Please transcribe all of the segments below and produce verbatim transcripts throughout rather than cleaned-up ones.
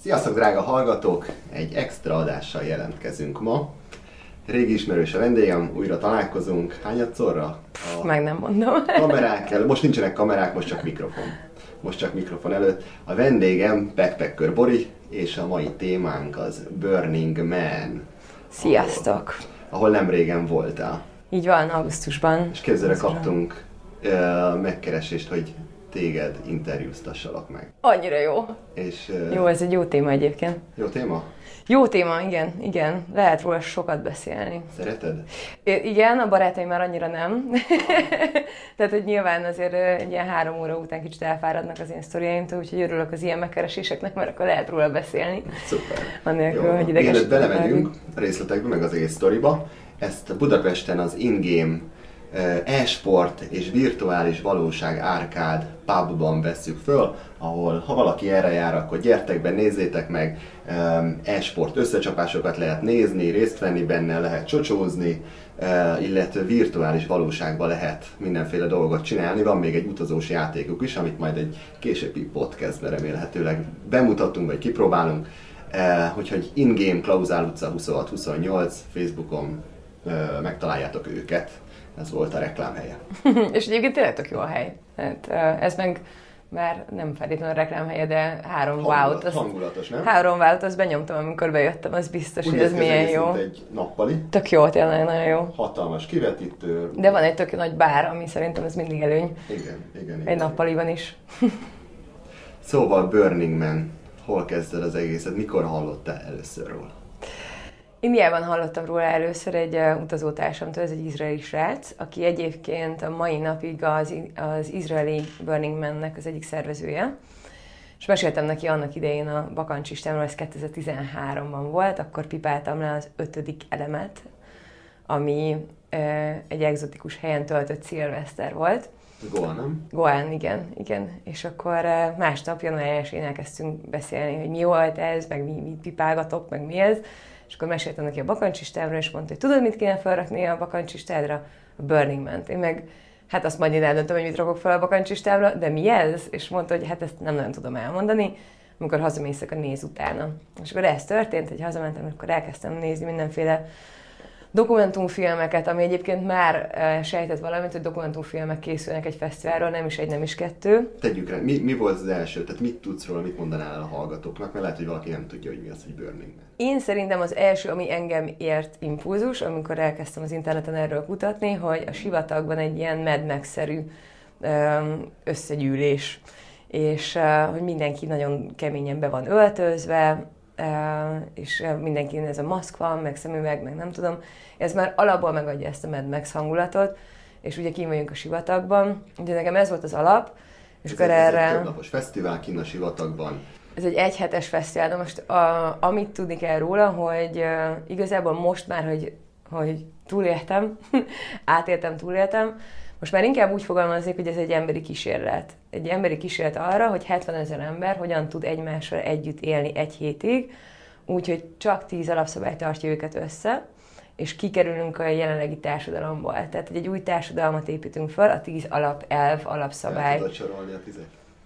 Sziasztok, drága hallgatók! Egy extra adással jelentkezünk ma. Régi ismerős a vendégem, újra találkozunk. Hányadszorra? A Meg nem mondom. Kamerák előtt. Most nincsenek kamerák, most csak mikrofon. Most csak mikrofon előtt. A vendégem Backpacker Bori, és a mai témánk az Burning Man. Sziasztok! Ahol, ahol nem régen voltál. Így van, augusztusban. És képzére kaptunk uh, megkeresést, hogy téged interjúztassalak meg. Annyira jó. És, uh, jó, ez egy jó téma egyébként. Jó téma? Jó téma, igen, igen. Lehet róla sokat beszélni. Szereted? I- igen, a barátaim már annyira nem. Tehát, hogy nyilván azért egy ilyen három óra után kicsit elfáradnak az én sztoriaimtól, úgyhogy örülök az ilyen megkereséseknek, mert akkor lehet róla beszélni. Szuper. Annélkül, hogy ideges. Mielőtt belemegyünk a részletekbe, meg az egész sztoriba, ezt Budapesten az In-Game e-sport és virtuális valóság árkád pubban vesszük föl, ahol ha valaki erre jár, akkor gyertek be, nézzétek meg, e-sport összecsapásokat lehet nézni, részt venni benne, lehet csocsózni, illetve virtuális valóságban lehet mindenféle dolgot csinálni. Van még egy utazós játékuk is, amit majd egy későbbi podcastben remélhetőleg bemutatunk, vagy kipróbálunk. Úgyhogy In-Game Klauzál utca huszonhat huszonnyolc, Facebookon megtaláljátok őket. Ez volt a reklámhelye. És egyébként tényleg tök jó a hely. Hát, ez meg már nem feltétlenül a reklámhelye, de három wow-t. Azt, hangulatos, nem? Három wow-t, azt benyomtam, amikor bejöttem, az biztos, úgy hogy ez milyen jó. egy nappali. Tök jó, tényleg nagyon jó. Hatalmas kivetítő. De van egy tök nagy bár, ami szerintem ez mindig előny. Igen, igen, igen. Egy nappaliban is. Szóval Burning Man, hol kezded az egészet? Mikor hallottál először róla? Indiában hallottam róla először egy uh, utazótársamtól, ez egy izraeli srác, aki egyébként a mai napig az, az izraeli Burning Man-nek az egyik szervezője. És meséltem neki annak idején a bakancsistámról, ez kétezer-tizenháromban volt, akkor pipáltam le az ötödik elemet, ami uh, egy egzotikus helyen töltött szilveszter volt. Goa, nem? Goán, igen, igen. És akkor uh, másnap, január elsején elkezdtünk beszélni, hogy mi volt ez, meg mi, mit pipálgatok, meg mi ez. És akkor meséltem neki a bakancsistámra, és mondta, hogy tudod, mit kéne felrakni a bakancsistádra? A Burning Man-t. Én meg, hát azt majd én eldöntöm, hogy mit rakok fel a bakancsistámra, de mi ez? És mondta, hogy hát ezt nem nagyon tudom elmondani, amikor hazamészek, a néz utána. És akkor ez történt, hogy hazamentem, akkor elkezdtem nézni mindenféle dokumentumfilmeket, ami egyébként már uh, sejtett valamit, hogy dokumentumfilmek készülnek egy fesztiválról, nem is egy, nem is kettő. Tegyük rá, mi, mi volt az első? Tehát mit tudsz róla, mit mondanál a hallgatóknak? Mert lehet, hogy valaki nem tudja, hogy mi az, hogy Burning Man. Én szerintem az első, ami engem ért impulzus, amikor elkezdtem az interneten erről kutatni, hogy a sivatagban egy ilyen Mad Max-szerű um, összegyűlés, és uh, hogy mindenki nagyon keményen be van öltözve, Uh, és uh, mindenkinek ez a maszk van, meg szemüveg, meg nem tudom. Ez már alapból megadja ezt a Mad Max hangulatot, és ugye kint vagyunk a sivatagban. Ugye nekem ez volt az alap, és ez akkor egy, erre... Ez egy többnapos fesztivál kint a sivatagban. Ez egy egyhetes fesztivál, de most a, amit tudni kell róla, hogy uh, igazából most már, hogy, hogy túléltem, átéltem, túléltem, most már inkább úgy fogalmaznék, hogy ez egy emberi kísérlet. Egy emberi kísérlet arra, hogy hetvenezer ember hogyan tud egymással együtt élni egy hétig, úgyhogy csak tíz alapszabály tartja őket össze, és kikerülünk a jelenlegi társadalomból. Tehát egy új társadalmat építünk fel, a tíz alapelv, alapszabály. El tudod sorolni a tizet?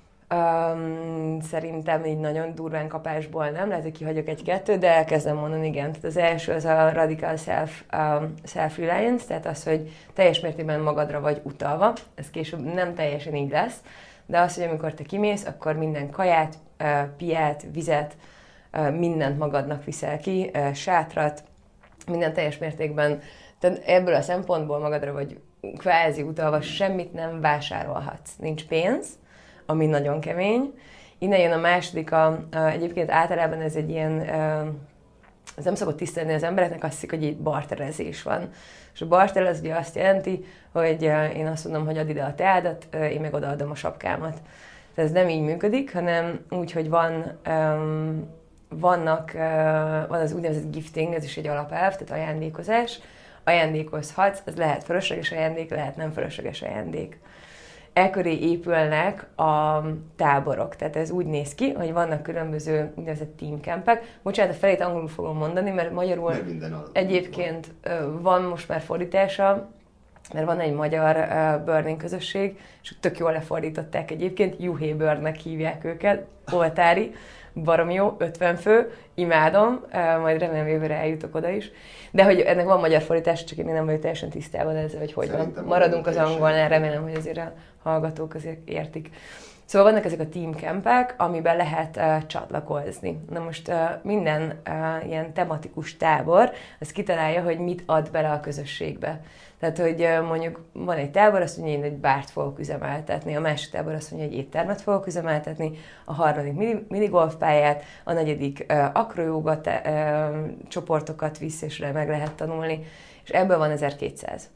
Um, szerintem így nagyon durván kapásból nem, lehet, hogy kihagyok egy-kettő, de elkezdem mondani, igen. Tehát az első az a radical self, um, self-reliance, tehát az, hogy teljes mértékben magadra vagy utalva, ez később nem teljesen így lesz, de az, hogy amikor te kimész, akkor minden kaját, uh, piát, vizet, uh, mindent magadnak viszel ki, uh, sátrat, minden teljes mértékben, tehát ebből a szempontból magadra vagy kvázi utalva, semmit nem vásárolhatsz, nincs pénz, ami nagyon kemény. Innen jön a második, a, a, egyébként általában ez egy ilyen, a, ez nem szokott tisztelni az embereknek, azt hiszik, hogy itt barterezés van. És a barter az ugye azt jelenti, hogy én azt mondom, hogy add ide a teádat, én meg odaadom a sapkámat. Tehát ez nem így működik, hanem úgy, hogy van, um, vannak, uh, van az úgynevezett gifting, ez is egy alapelv, tehát ajándékozás. Ajándékozhatsz, az lehet fölösleges ajándék, lehet nem fölösleges ajándék. Elköré épülnek a táborok. Tehát ez úgy néz ki, hogy vannak különböző úgynevezett teamcampek. Bocsánat, a felét angolul fogom mondani, mert magyarul egyébként van. van most már fordítása, mert van egy magyar uh, burning közösség, és tök jól lefordították egyébként, Juhé Burnnek hívják őket, oltári, baromi jó, ötven fő, imádom, majd remélem jövőre eljutok oda is. De hogy ennek van magyar fordítás, csak én nem vagyok teljesen tisztában ezzel, hogy hogy van. Maradunk az angolnál, remélem, hogy azért a hallgatók azért értik. Szóval vannak ezek a team campek, amiben lehet uh, csatlakozni. Na most uh, minden uh, ilyen tematikus tábor, az kitalálja, hogy mit ad bele a közösségbe. Tehát, hogy uh, mondjuk van egy tábor, azt mondja, hogy én egy bárt fogok üzemeltetni, a másik tábor azt mondja, hogy egy éttermet fogok üzemeltetni, a harmadik minigolfpályát, a negyedik uh, akrojóga uh, csoportokat visz, és meg lehet tanulni, és ebből van ezerkétszáz.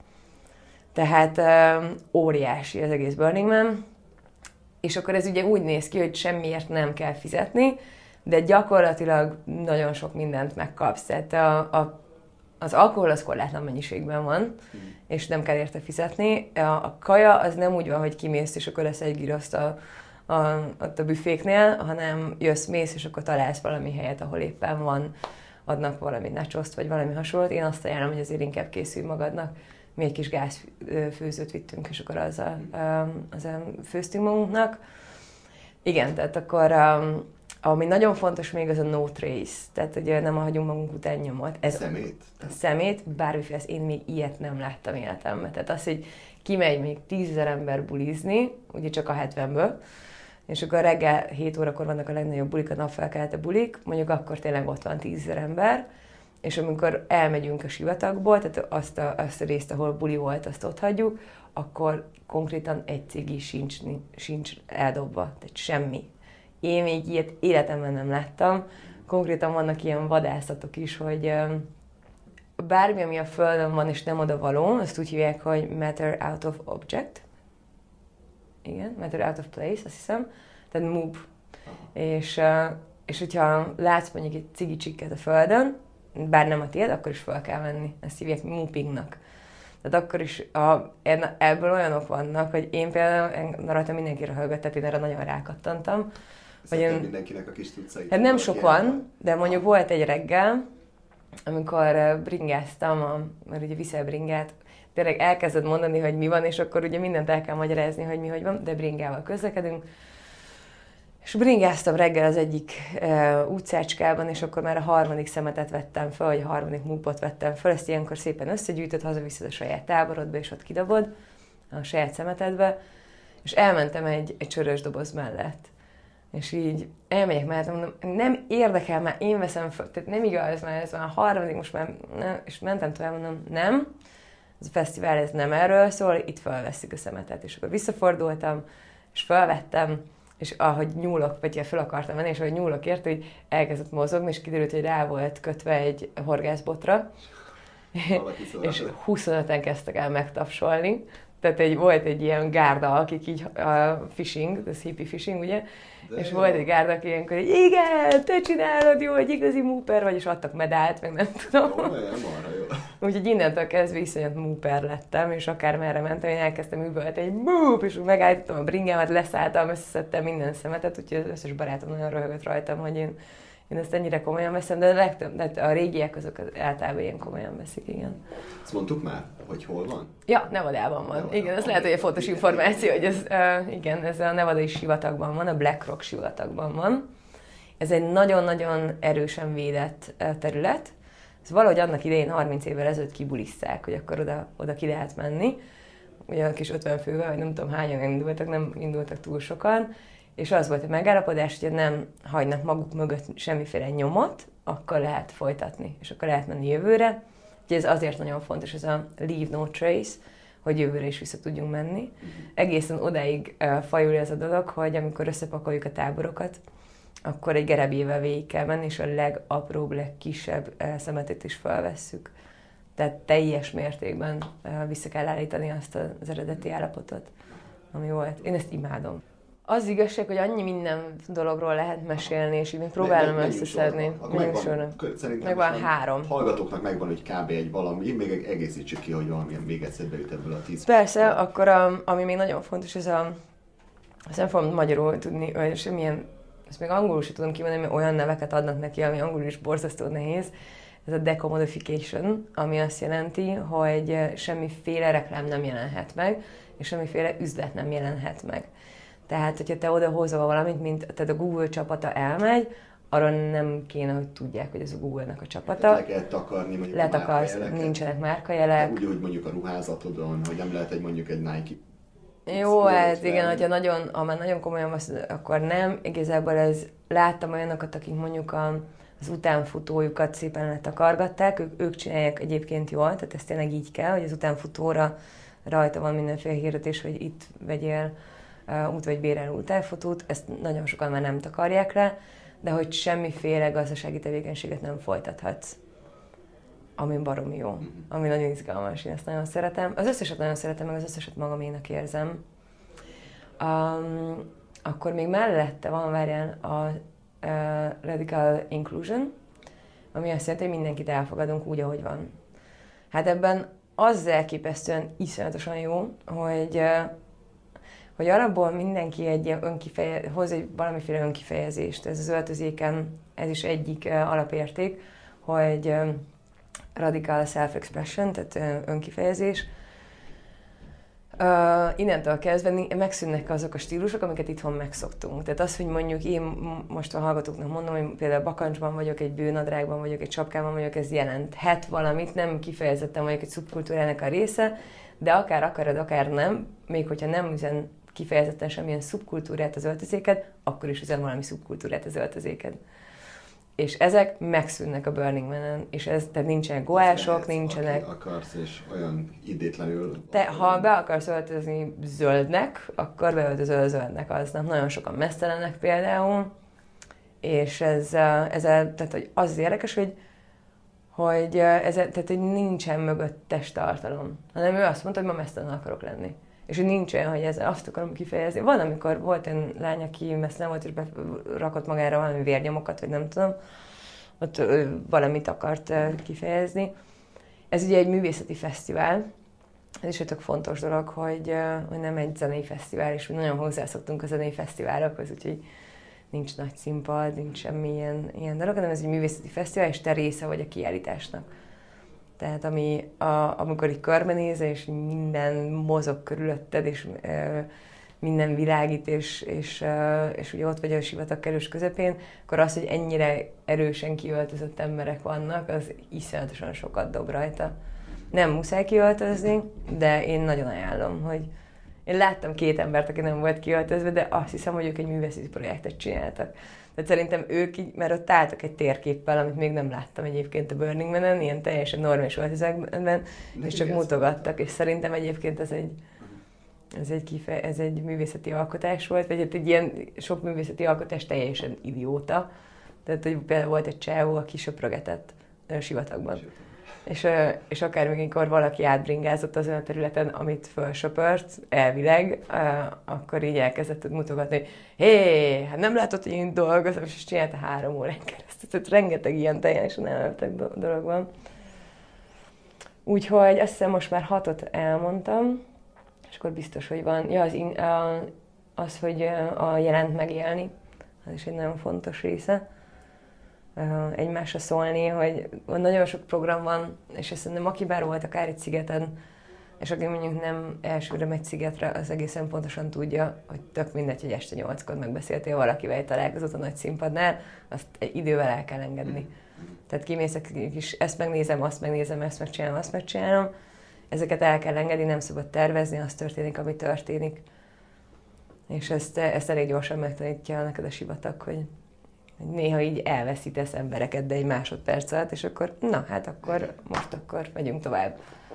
Tehát uh, óriási az egész Burning Man. És akkor ez ugye úgy néz ki, hogy semmiért nem kell fizetni, de gyakorlatilag nagyon sok mindent megkapsz. Tehát a, a, az alkohol az korlátlan mennyiségben van, mm. és nem kell érte fizetni. A, a kaja az nem úgy van, hogy kimész, és akkor lesz egy giroszt a, a, ott a büféknél, hanem jössz, mész, és akkor találsz valami helyet, ahol éppen van, adnak valami nachoszt, vagy valami hasonlót. Én azt ajánlom, hogy azért inkább készülj magadnak. Mi egy kis gázfőzőt vittünk, és akkor azzal, azzal főztünk magunknak. Igen, tehát akkor ami nagyon fontos még, az a no trace. Tehát, hogy nem hagyunk magunk után nyomot. Ez szemét? Szemét, bármiféle, én még ilyet nem láttam életemben. Tehát az, hogy kimegy még tízezer ember bulizni, ugye csak a hetvenből, és akkor reggel hét órakor vannak a legnagyobb bulik, a napfelkelte bulik, mondjuk akkor tényleg ott van tízezer ember, és amikor elmegyünk a sivatagból, tehát azt a, azt a részt, ahol buli volt, azt ott hagyjuk, akkor konkrétan egy cigi sincs, sincs eldobva, tehát semmi. Én még ilyet életemben nem láttam. Konkrétan vannak ilyen vadászatok is, hogy bármi, ami a földön van, és nem oda való, azt úgy hívják, hogy matter out of object. Igen, matter out of place, azt hiszem. Tehát move. És, és hogyha látsz mondjuk egy cigi csikket a földön, bár nem a tiéd, akkor is fel kell venni. Ezt hívják moopingnak. Tehát akkor is a, ebből olyanok vannak, hogy én például rajta mindenkire hallgat, tehát én erre nagyon rákattantam. Szerintem én, mindenkinek a kis tudszait. Hát nem sok van, de mondjuk volt egy reggel, amikor bringáztam, a, mert ugye viszel bringát, tényleg elkezded mondani, hogy mi van, és akkor ugye mindent el kell magyarázni, hogy mi hogy van, de bringával közlekedünk. És bringáztam reggel az egyik e, utcácskában, és akkor már a harmadik szemetet vettem fel, vagy a harmadik múpot vettem fel, ezt ilyenkor szépen összegyűjtöd, hazaviszed a saját táborodba, és ott kidobod a saját szemetedbe, és elmentem egy, egy csörös doboz mellett. És így elmegyek mellett, mondom, nem érdekel, már én veszem fel, tehát nem igaz, már ez már a harmadik, most már, nem, és mentem tovább, mondom, nem, ez a fesztivál ez nem erről szól, itt felveszik a szemetet, és akkor visszafordultam, és felvettem, és ahogy nyúlok, vagy fel akartam menni, és ahogy nyúlok érte, hogy elkezdett mozogni, és kiderült, hogy rá volt kötve egy horgászbotra, és huszonöten kezdtek el megtapsolni. Tehát egy, volt egy ilyen gárda, akik így a fishing, ez hippie fishing, ugye? De és jó. Volt egy gárda, aki ilyenkor, hogy igen, te csinálod, jó, egy igazi mooper vagy, és adtak medált, meg nem tudom. Jó, nem, marha jó. Úgyhogy innentől kezdve iszonyat mooper lettem, és akár merre mentem, én elkezdtem üvölteni, egy boop, és megállítottam a bringámat, leszálltam, összeszedtem minden szemetet, úgyhogy az összes barátom nagyon röhögött rajtam, hogy én, én ezt ennyire komolyan veszem, de a legtöbb, de a régiek azok általában ilyen komolyan veszik, igen. Ezt mondtuk már, hogy hol van? Ja, Nevadában van. Nevada. Igen, ez lehet, hogy egy fontos információ, hogy ez, uh, igen, ez a nevadai sivatagban van, a Black Rock sivatagban van. Ez egy nagyon-nagyon erősen védett uh, terület. Ez valahogy annak idején harminc évvel ezelőtt kibulisszák, hogy akkor oda, oda ki lehet menni. Ugye a kis ötven fővel, vagy nem tudom hányan indultak, nem indultak túl sokan. És az volt a megállapodás, hogy nem hagynak maguk mögött semmiféle nyomot, akkor lehet folytatni, és akkor lehet menni jövőre. Úgyhogy ez azért nagyon fontos, ez a leave no trace, hogy jövőre is vissza tudjunk menni. Egészen odáig uh, fajul ez a dolog, hogy amikor összepakoljuk a táborokat, akkor egy gerebjével végig kell menni, és a legapróbb, legkisebb uh, szemetet is felvesszük. Tehát teljes mértékben uh, vissza kell állítani azt az eredeti állapotot, ami volt. Én ezt imádom. Az igazság, hogy annyi minden dologról lehet mesélni, és így még próbálom meg, összeszedni. Megvan, megvan három. Hallgatóknak megvan, hogy kb. Egy valami, még egészítsük ki, hogy valamilyen még egyszer beüt ebből a tíz. Persze, akkor a, ami még nagyon fontos, ez a, azt nem fogom magyarul tudni, vagy semmilyen, ezt még angolul sem tudom kimondani, mert olyan neveket adnak neki, ami angolul is borzasztó nehéz. Ez a decommodification, ami azt jelenti, hogy semmiféle reklám nem jelenhet meg, és semmiféle üzlet nem jelenhet meg. Tehát, hogyha te oda hozol valamit, mint tehát a Google csapata elmegy, arra nem kéne, hogy tudják, hogy ez a Google-nek a csapata. Tehát le kell takarni mondjuk Letakarsz, a márkajeleket. nincsenek márkajelek. Úgy, úgy mondjuk a ruházatodon, hogy nem lehet egy mondjuk egy Nike. Jó, hát igen, hogyha nagyon, ha már nagyon komolyan az, akkor nem. Igazából ez, láttam olyanokat, akik mondjuk a, az utánfutójukat szépen letakargatták, ők, ők csinálják egyébként jól, tehát ez tényleg így kell, hogy az utánfutóra rajta van mindenféle hirdetés, hogy itt vegyél uh, út vagy bérel utánfutót, ezt nagyon sokan már nem takarják le, de hogy semmiféle gazdasági tevékenységet nem folytathatsz, ami baromi jó, ami nagyon izgalmas, én ezt nagyon szeretem. Az összeset nagyon szeretem, meg az összeset magaménak érzem. Um, akkor még mellette van, várjál, a uh, Radical Inclusion, ami azt jelenti, hogy mindenkit elfogadunk úgy, ahogy van. Hát ebben az elképesztően iszonyatosan jó, hogy, uh, hogy alapból mindenki egy önkifeje, hoz egy valamiféle önkifejezést. Ez az öltözéken, ez is egyik uh, alapérték, hogy uh, radical self-expression, tehát önkifejezés. Uh, innentől kezdve megszűnnek azok a stílusok, amiket itthon megszoktunk. Tehát az, hogy mondjuk én most a hallgatóknak mondom, hogy például bakancsban vagyok, egy bőnadrágban vagyok, egy sapkában vagyok, ez jelenthet valamit, nem kifejezetten vagyok egy szubkultúrának a része, de akár akarod, akár nem, még hogyha nem üzen kifejezetten semmilyen szubkultúrát az öltözéked, akkor is üzen valami szubkultúrát az öltözéked. És ezek megszűnnek a Burning Man-en, és ez, tehát nincsenek goások, nincsenek... Aki akarsz, és olyan idétlenül... Te, ha be akarsz öltözni zöldnek, akkor beöltözöl zöldnek aznap. Nagyon sokan mesztelenek például, és ez, ez tehát, hogy az érdekes, hogy, hogy, ez, tehát, hogy nincsen mögöttes tartalom, hanem ő azt mondta, hogy ma mesztelen akarok lenni. És hogy nincs olyan, hogy ezzel azt akarom kifejezni. Van, amikor volt egy lány, aki mesztelen volt, és berakott magára valami vérnyomokat, vagy nem tudom, ott valamit akart kifejezni. Ez ugye egy művészeti fesztivál, ez is egy tök fontos dolog, hogy, hogy nem egy zenei fesztivál, és mi nagyon hozzászoktunk a zenei fesztiválokhoz, úgyhogy nincs nagy színpad, nincs semmi ilyen, ilyen dolog, hanem ez egy művészeti fesztivál, és te része vagy a kiállításnak. Tehát ami, a, amikor így körbenézel, és minden mozog körülötted, és e, minden világít, és, és, e, és ugye ott vagy a sivatag kerős közepén, akkor az, hogy ennyire erősen kiöltözött emberek vannak, az iszonyatosan sokat dob rajta. Nem muszáj kiöltözni, de én nagyon ajánlom, hogy én láttam két embert, aki nem volt kiöltözve, de azt hiszem, hogy ők egy művészeti projektet csináltak. Tehát szerintem ők így, mert ott álltak egy térképpel, amit még nem láttam egyébként a Burning Man-en, ilyen teljesen normális öltözekben, és csak mutogattak, és szerintem egyébként ez egy, ez egy, kife, ez egy művészeti alkotás volt, vagy egy ilyen sok művészeti alkotás teljesen idióta. Tehát, hogy például volt egy csávó, aki söprögetett sivatagban. És, és akár még amikor valaki átbringázott az olyan területen, amit felsöpört, elvileg, akkor így elkezdett mutogatni, hogy hé, hát nem látod, hogy én dolgozom, és csinálta három órán keresztül. Tehát rengeteg ilyen teljesen elmetek dolog van. Úgyhogy azt hiszem most már hatot elmondtam, és akkor biztos, hogy van. Ja, az, in, az hogy a jelent megélni, az is egy nagyon fontos része. Egymásra szólni, hogy nagyon sok program van, és ezt szerintem aki bár volt akár egy szigeten, és aki mondjuk nem elsőre megy szigetre, az egészen pontosan tudja, hogy tök mindegy, hogy este nyolckor megbeszéltél valakivel, találkozott a nagy színpadnál, azt egy idővel el kell engedni. Tehát kimész, és ezt megnézem, azt megnézem, ezt megcsinálom, azt megcsinálom, ezeket el kell engedni, nem szabad tervezni, az történik, ami történik. És ezt, ezt elég gyorsan megtanítja neked a sivatag, hogy néha így elveszítesz embereket, de egy másodperc alatt, és akkor, na hát akkor, most akkor megyünk tovább.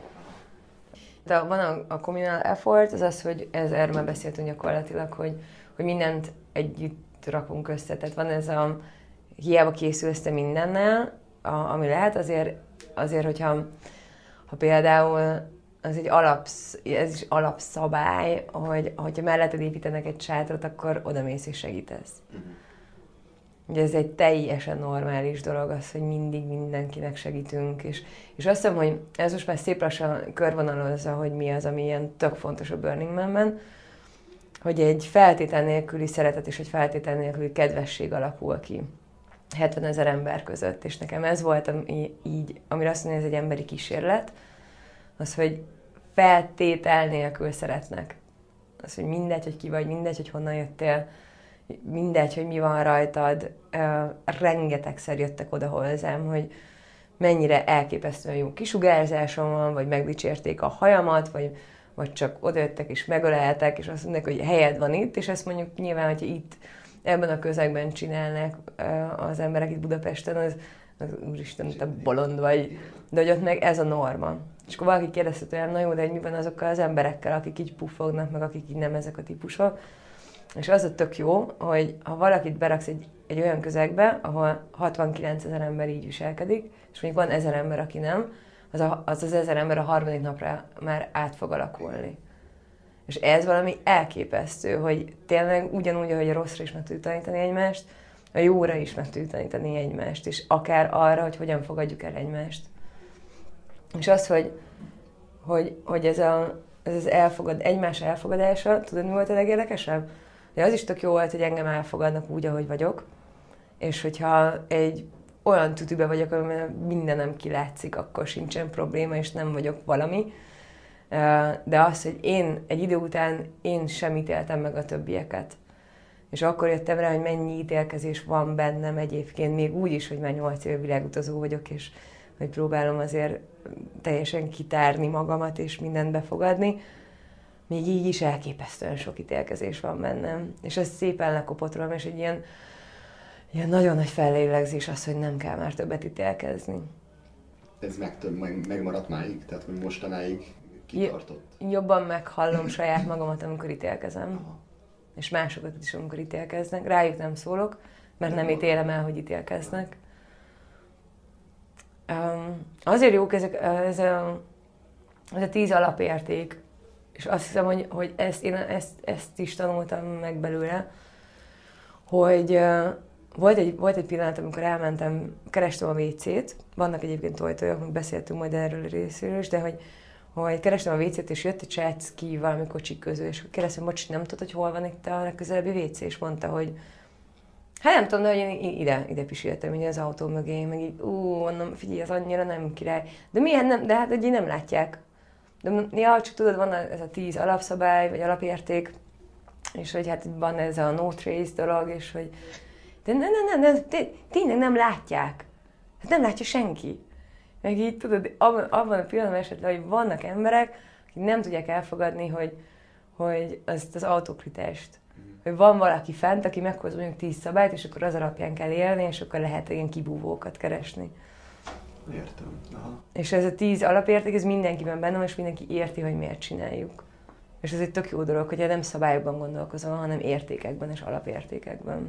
De van a, a communal effort, az az, hogy ez, erről már beszéltünk gyakorlatilag, hogy, hogy mindent együtt rakunk össze. Tehát van ez a, hiába készülsz te mindennel, a, ami lehet, azért, azért hogyha ha például az egy alapsz, ez is alapszabály, hogy hogyha melletted építenek egy sátrot, akkor odamész és segítesz. Uh-huh. Ugye ez egy teljesen normális dolog az, hogy mindig mindenkinek segítünk, és, és azt hiszem, hogy ez most már szép lassan körvonalazza, hogy mi az, ami ilyen tök fontos a Burning Man-ben, hogy egy feltétel nélküli szeretet és egy feltétel nélküli kedvesség alakul ki hetvenezer ember között, és nekem ez volt így, amire azt mondja, ez egy emberi kísérlet, az, hogy feltétel nélkül szeretnek az, hogy mindegy, hogy ki vagy, mindegy, hogy honnan jöttél, mindegy, hogy mi van rajtad. Rengetegszer jöttek oda hozzám, hogy mennyire elképesztően jó kisugárzásom van, vagy megdicsérték a hajamat, vagy, vagy csak odajöttek és megöleltek, és azt mondják, hogy helyed van itt, és ezt mondjuk nyilván, hogyha itt ebben a közegben csinálnak az emberek itt Budapesten, az, az úristen, te bolond vagy, de hogy ott meg ez a norma. És akkor valaki kérdezte tőlem, na jó, de mi van azokkal az emberekkel, akik így puffognak, meg akik így nem ezek a típusok. És az a tök jó, hogy ha valakit beraksz egy, egy olyan közegbe, ahol hatvankilencezer ember így viselkedik, és mondjuk van ezer ember, aki nem, az a, az, az ezer ember a harmadik napra már át fog alakulni. És ez valami elképesztő, hogy tényleg ugyanúgy, ahogy a rosszra is meg tudjuk tanítani egymást, a jóra is meg tudjuk tanítani egymást, és akár arra, hogy hogyan fogadjuk el egymást. És az, hogy, hogy, hogy ez, a, ez az elfogad, egymás elfogadása, tudod, mi volt a legérdekesebb? De az is tök jó volt, hogy engem elfogadnak úgy, ahogy vagyok, és hogyha egy olyan tütübe vagyok, amiben mindenem kilátszik, akkor sincsen probléma, és nem vagyok valami. De az, hogy én egy idő után én sem ítéltem meg a többieket. És akkor jöttem rá, hogy mennyi ítélkezés van bennem egyébként, még úgy is, hogy már nyolc éve világutazó vagyok, és hogy próbálom azért teljesen kitárni magamat, és mindent befogadni. Még így is elképesztően sok ítélkezés van bennem. És ez szépen lekopott rólam, és egy ilyen, ilyen nagyon nagy fellélegzés az, hogy nem kell már többet ítélkezni. Ez meg, meg, megmaradt máig? Tehát, hogy mostanáig kitartott? Jobban meghallom saját magamat, amikor ítélkezem. Aha. És másokat is, amikor ítélkeznek. Rájuk nem szólok, mert nem ítélem el, hogy ítélkeznek. Um, azért jók ezek, ez a, ez a tíz alapérték, és azt hiszem, hogy, hogy ezt, én ezt, ezt is tanultam meg belőle, hogy uh, volt, egy, volt egy pillanat, amikor elmentem, kerestem a vécét, vannak egyébként tojtojak, még beszéltünk majd erről a részéről is, de hogy, hogy kerestem a vécét, és jött egy srác ki valami kocsik közül, és kérdeztem, bocs, nem tudod, hogy hol van itt a legközelebbi vécé, és mondta, hogy hát nem tudom, de hogy én ide, ide pisiltem így az autó mögé, meg így, ú, mondom, figyelj, az annyira nem király. De milyen nem, de hát hogy így nem látják. De ja, csak tudod, van ez a tíz alapszabály, vagy alapérték, és hogy hát van ez a no trace dolog, és hogy de nem, nem, nem, nem tényleg nem látják. Hát nem látja senki. Meg így tudod, abban a pillanatban esetleg, hogy vannak emberek, akik nem tudják elfogadni, hogy, hogy azt az autokritást. Hogy van valaki fent, aki meghoz mondjuk tíz szabályt, és akkor az alapján kell élni, és akkor lehet ilyen kibúvókat keresni. Értem. Aha. És ez a tíz alapérték, ez mindenkiben benne van, és mindenki érti, hogy miért csináljuk. És ez egy tök jó dolog, hogy nem szabályokban gondolkozom, hanem értékekben és alapértékekben.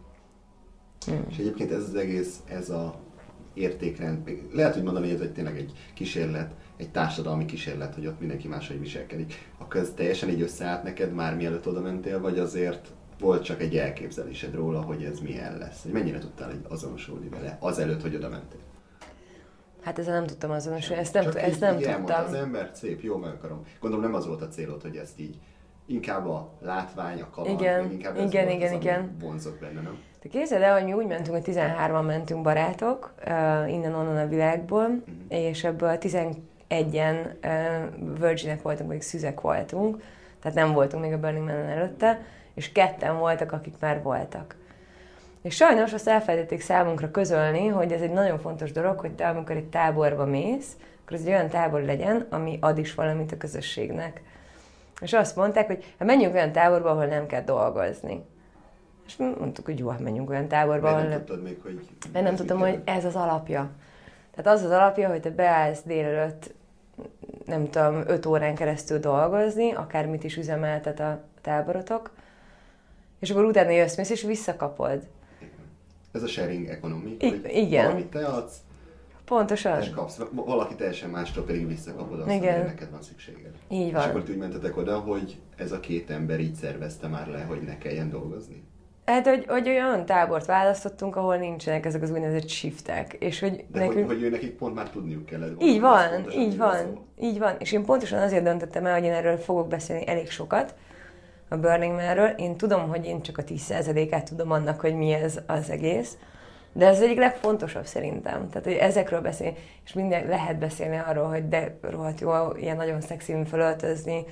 Hmm. És egyébként ez az egész, ez a értékrend, lehet, hogy mondani, hogy ez egy tényleg egy kísérlet, egy társadalmi kísérlet, hogy ott mindenki máshogy viselkedik. Akkor ez teljesen így összeállt neked már mielőtt oda mentél, vagy azért volt csak egy elképzelésed róla, hogy ez milyen lesz? Hogy mennyire tudtál így azonosulni vele azelőtt, hogy oda mentél? Hát ezzel nem tudtam azonosulni, ezt nem, Csak ezt nem így tudtam. Az ember szép, jó, meg akarom. Gondolom nem az volt a célod, hogy ezt így inkább a látvány, a kaland, igen, meg inkább igen, ez volt igen, az, igen. vonzott benne, nem? Te képzeld el, hogy mi úgy mentünk, hogy tizenhárman mentünk barátok, uh, innen-onnan a világból, uh-huh. és ebből tizenegyen uh, virginek voltunk, vagy szüzek voltunk, tehát nem voltunk még a Burning Man előtte, és ketten voltak, akik már voltak. És sajnos azt elfelejtették számunkra közölni, hogy ez egy nagyon fontos dolog, hogy te amikor egy táborba mész, akkor ez egy olyan tábor legyen, ami ad is valamit a közösségnek. És azt mondták, hogy hát menjünk olyan táborba, ahol nem kell dolgozni. És mondtuk, hogy jó, hát menjünk olyan táborba, ahol... Mert nem tudtad még, hogy... Mert nem tudtam, hogy ez az alapja. Tehát az az alapja, hogy te beállsz délelőtt, nem tudom, öt órán keresztül dolgozni, akármit is üzemeltet a táborotok, és akkor utána jössz, mész, és visszakapod. Ez a sharing economy, I- hogy igen. valamit te adsz, pontosan. és kapsz. Valaki teljesen mástól pedig visszakapod azt, igen. amire neked van szükséged. Így van. És akkor úgy mentetek oda, hogy ez a két ember így szervezte már le, hogy ne kelljen dolgozni? Hát, hogy, hogy olyan tábort választottunk, ahol nincsenek ezek az úgynevezett shiftek. És hogy De nekünk... hogy, hogy ő nekik pont már tudniuk kellett. Így van, így van, így van. És én pontosan azért döntöttem el, hogy én erről fogok beszélni elég sokat, a Burning Man-ről. Én tudom, hogy én csak a tíz százalékát tudom annak, hogy mi ez az egész, de ez az egyik legfontosabb szerintem. Tehát, hogy ezekről beszélni, és minden lehet beszélni arról, hogy de rohadt jó, ilyen nagyon szexi fölöltözni,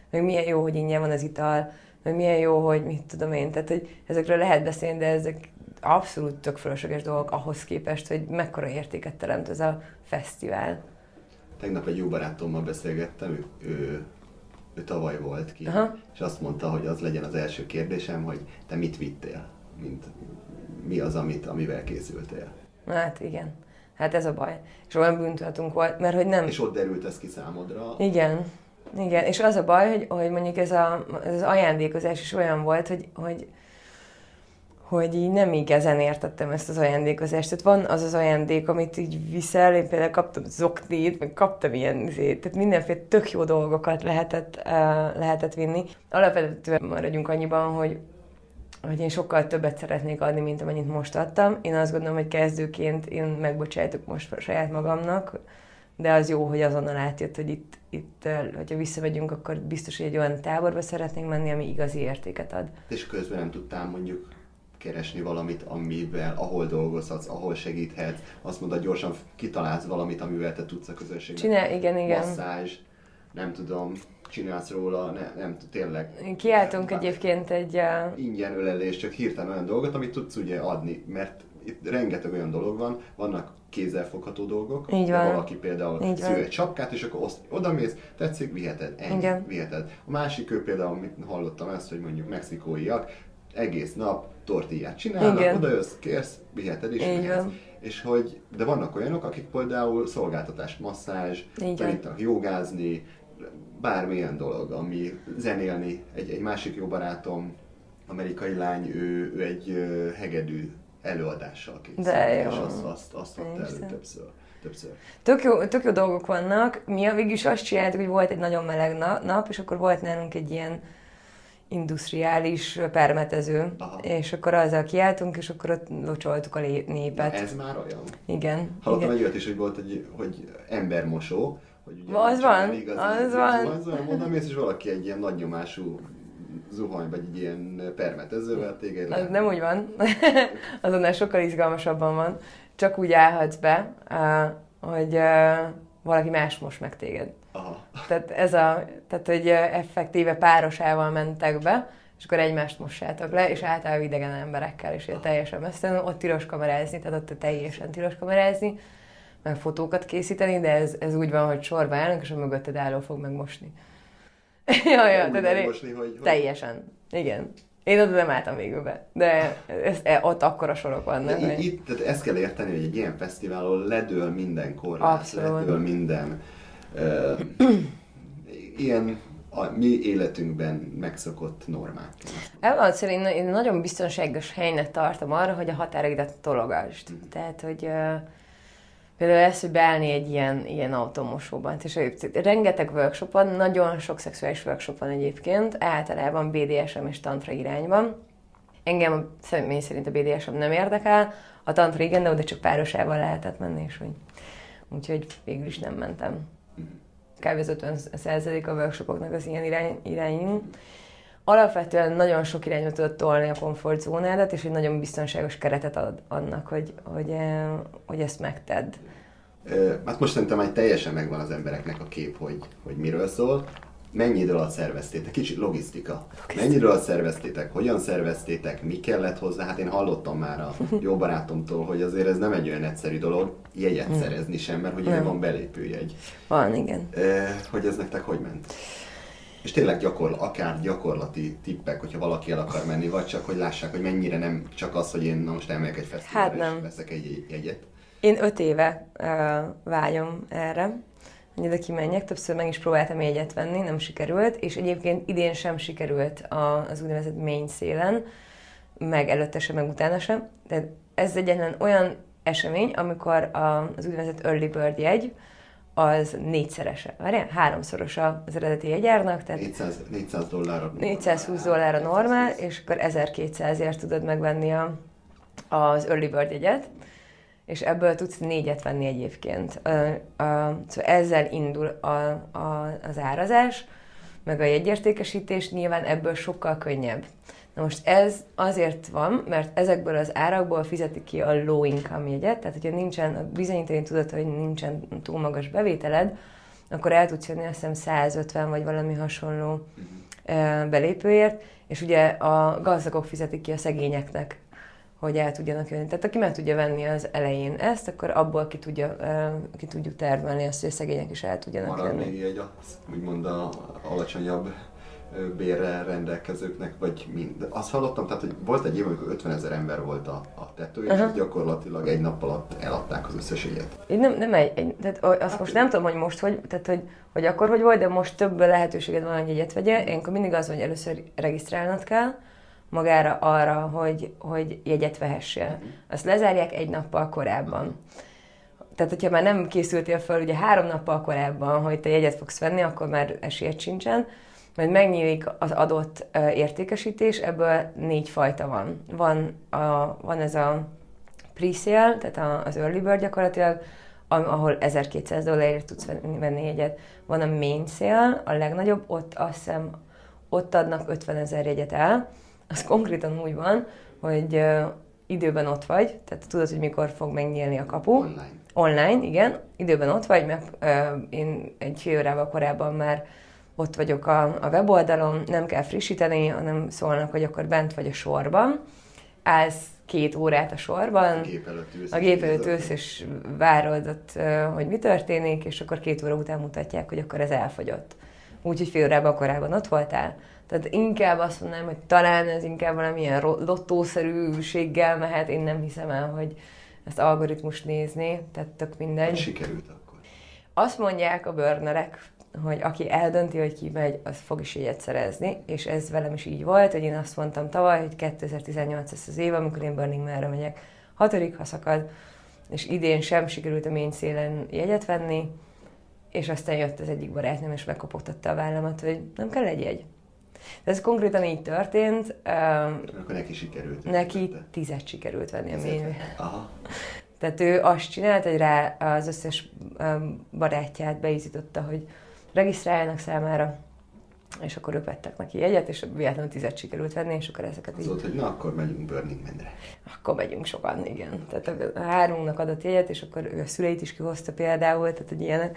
meg milyen jó, hogy ingyen van az ital, meg milyen jó, hogy mit tudom én, tehát hogy ezekről lehet beszélni, de ezek abszolút tök fölösleges dolgok ahhoz képest, hogy mekkora értéket teremt ez a fesztivál. Tegnap egy jó barátommal beszélgettem, ő, ő, ő tavaly volt ki, aha, és azt mondta, hogy az legyen az első kérdésem, hogy te mit vittél, mint mi az, amit, amivel készültél. Hát igen, hát ez a baj. És olyan bűntudatunk volt, mert hogy nem... És ott derült ez ki számodra. Igen, igen, és az a baj, hogy, hogy mondjuk ez, a, ez az ajándékozás is olyan volt, hogy, hogy hogy így nem igazán értettem ezt az ajándékozást. Tehát van az az ajándék, amit így viszel, én például kaptam zoknit, meg kaptam ilyen, tehát mindenféle tök jó dolgokat lehetett, uh, lehetett vinni. Alapvetően maradjunk annyiban, hogy, hogy én sokkal többet szeretnék adni, mint amennyit most adtam. Én azt gondolom, hogy kezdőként én megbocsájtok most saját magamnak, de az jó, hogy azonnal átjött, hogy itt, itt hogyha visszamegyünk, akkor biztos, hogy egy olyan táborba szeretnénk menni, ami igazi értéket ad. És közben nem tudtál mondjuk keresni valamit, amivel, ahol dolgozhatsz, ahol segíthetsz, azt mondod, gyorsan kitalálsz valamit, amivel te tudsz a közönségnek. Csinál, igen, igen. Masszázs, nem tudom, csinálsz róla, ne, nem tényleg. Kiálltunk egyébként egy... Uh... Ingyen ölelés, csak hirtelen olyan dolgot, amit tudsz ugye adni, mert itt rengeteg olyan dolog van, vannak kézzelfogható dolgok, így van. De valaki például így szül egy sapkát, és akkor oda mész, tetszik, viheted, ennyi, igen. viheted. A másik ő például, mit hallottam ezt, hogy mondjuk mexikóiak, egész nap tortillát csinálnak, oda jössz, kérsz, viheted is, és hogy, de vannak olyanok, akik például szolgáltatás, masszázs, tanítanak jogázni, bármilyen dolog, ami zenélni. Egy, egy másik jó barátom, amerikai lány, ő, ő egy uh, hegedű előadással készült, és azt, azt, azt adta elő többször. többször. Tök jó, tök jó dolgok vannak. Mi a végül is azt csináltuk, hogy volt egy nagyon meleg nap, és akkor volt nálunk egy ilyen industriális permetező, aha, és akkor azzal kiálltunk, és akkor ott locsoltuk a népet. Na ez már olyan? Igen. Hallottam egy olyat is, hogy volt egy hogy embermosó, hogy ugye az van, igazi, az van. Az van, mondom, és valaki egy ilyen nagynyomású zuhany, vagy egy ilyen permetezővel téged lehet. Az nem úgy van. Azonnal sokkal izgalmasabban van. Csak úgy állhatsz be, hogy valaki más most meg téged. Aha. Tehát ez a, tehát hogy effektíve párosával mentek be, és akkor egymást mossátok le, és általában idegen emberekkel, és ilyen teljesen mesztelenül, ott tilos kamerázni, tehát ott teljesen tilos kamerázni, meg fotókat készíteni, de ez, ez úgy van, hogy sorba állnak, és a mögötted álló fog megmosni. Jaj, ja, tehát megmosni, hogy, hogy... Teljesen. Igen. Én oda nem álltam végül be, de ez, ott akkora sorok vannak. De hogy... Itt, tehát ezt kell érteni, hogy egy ilyen fesztiválon ledől minden korlát, ledől minden uh, ilyen a mi életünkben megszokott normák. Ebben szerint én nagyon biztonságos helynek tartom arra, hogy a határaidat tologasd. Mm. Tehát, hogy uh, például ez, hogy beállni egy ilyen, ilyen automosóban. És rengeteg workshopon, nagyon sok szexuális workshop van egyébként, általában bé dé es em és tantra irányban. Engem személy szerint a bé dé es em nem érdekel, a tantra igen, de oda csak párosával lehetett menni, és úgy. Úgyhogy végül is nem mentem. Kb. Az ötven százalék a workshopoknak az ilyen irány, irányú. Alapvetően nagyon sok irányba tudod tolni a komfortzónádat, és egy nagyon biztonságos keretet ad annak, hogy, hogy, hogy ezt megtedd. Hát most szerintem már teljesen megvan az embereknek a kép, hogy, hogy miről szól. Mennyi idő alatt szerveztétek? Kicsit logisztika. logisztika. Mennyi idő alatt szerveztétek? Hogyan szerveztétek? Mi kellett hozzá? Hát én hallottam már a jó barátomtól, hogy azért ez nem egy olyan egyszerű dolog jegyet hmm. szerezni sem, mert hogy ide van belépőjegy. Van, igen. Hogy ez nektek hogy ment? És tényleg gyakor, akár gyakorlati tippek, hogyha valaki el akar menni, vagy csak hogy lássák, hogy mennyire nem csak az, hogy én na most elmegyek egy fesztiválra hát és veszek egy jegyet. Én öt éve uh, vágyom erre, hogy ide kimenjek, többször meg is próbáltam jegyet venni, nem sikerült, és egyébként idén sem sikerült az úgynevezett main szélen, meg előtte sem, meg utána sem. De ez egyetlen olyan esemény, amikor az úgynevezett early bird jegy, az négyszerese, várjál, háromszorosa az eredeti jegyárnak, tehát négyszáz, négyszáz dollárra négyszázhúsz dollárra normál, és akkor ezerkétszázért tudod megvenni a, az early bird jegyet, és ebből tudsz négyet venni egyébként. A, a, szóval ezzel indul a, a, az árazás, meg a jegyértékesítés, nyilván ebből sokkal könnyebb. Na most ez azért van, mert ezekből az árakból fizetik ki a low income jegyet, tehát hogyha nincsen, bizonyítani tudod, hogy nincsen túl magas bevételed, akkor el tudsz jönni azt hiszem száz ötven vagy valami hasonló belépőért, és ugye a gazdagok fizetik ki a szegényeknek, hogy el tudjanak jönni. Tehát aki meg tudja venni az elején ezt, akkor abból ki, tudja, ki tudjuk termelni azt, hogy a szegények is el tudjanak Marad jönni. még egy, úgymond a alacsonyabb bérrel rendelkezőknek, vagy mind. Azt hallottam, tehát, hogy volt egy év, amikor ötvenezer ember volt a, a tető, és uh-huh. gyakorlatilag egy nap alatt eladták az összes jegyet. Így nem, nem egy, egy tehát azt hát most nem tudom, hogy most hogy, tehát hogy, hogy akkor hogy volt, de most több lehetőséged van, hogy jegyet vegye. Én akkor mindig az, hogy először regisztrálnod kell magára arra, hogy, hogy jegyet vehessél. Uh-huh. Azt lezárják egy nappal korábban. Uh-huh. Tehát, hogyha már nem készültél fel ugye három nappal korábban, hogy te jegyet fogsz venni, akkor már esélyed sincsen. Majd megnyílik az adott uh, értékesítés, ebből négy fajta van. Van, a, van ez a pre-sale, tehát a, az early bird gyakorlatilag, ahol ezerkétszáz dollárért tudsz venni jegyet. Van a main sale, a legnagyobb, ott azt hiszem, ott adnak ötvenezer jegyet el. Az konkrétan úgy van, hogy uh, időben ott vagy, tehát tudod, hogy mikor fog megnyílni a kapu. Online. Online, igen. Időben ott vagy, meg uh, én egy fél órával korábban már ott vagyok a, a weboldalon, nem kell frissíteni, hanem szólnak, hogy akkor bent vagy a sorban. Állsz két órát a sorban, a gép előtt ülsz, a gép előtt ülsz és várod ott, hogy mi történik, és akkor két óra után mutatják, hogy akkor ez elfogyott. Úgyhogy fél órában korábban ott voltál. Tehát inkább azt mondanám, hogy talán ez inkább valamilyen lottószerűséggel mehet, én nem hiszem el, hogy ezt algoritmus nézni, tehát tök mindegy. Sikerült akkor. Azt mondják a burnerek, hogy aki eldönti, hogy ki megy, az fog is jegyet szerezni, és ez velem is így volt, hogy én azt mondtam tavaly, hogy kétezer-tizennyolc lesz az év, amikor én Burning Man-re megyek. Hatodik, ha szakad, és idén sem sikerült a main szélen jegyet venni, és aztán jött az egyik barátnőm, és megkopogtatta a vállamat, hogy nem kell egy jegy. De ez konkrétan így történt. Akkor neki sikerült. Neki tízet sikerült venni a main. Aha. Tehát ő azt csinált, hogy rá az összes barátját beizította, hogy regisztráljanak számára, és akkor ők vettek neki jegyet, és véletlenül tízet sikerült venni, és akkor ezeket az így... volt, hogy na, akkor megyünk Burning Man-re. Akkor megyünk sokan, igen. Tehát a hármunknak adott jegyet, és akkor ő a szüleit is kihozta például, tehát hogy ilyenek.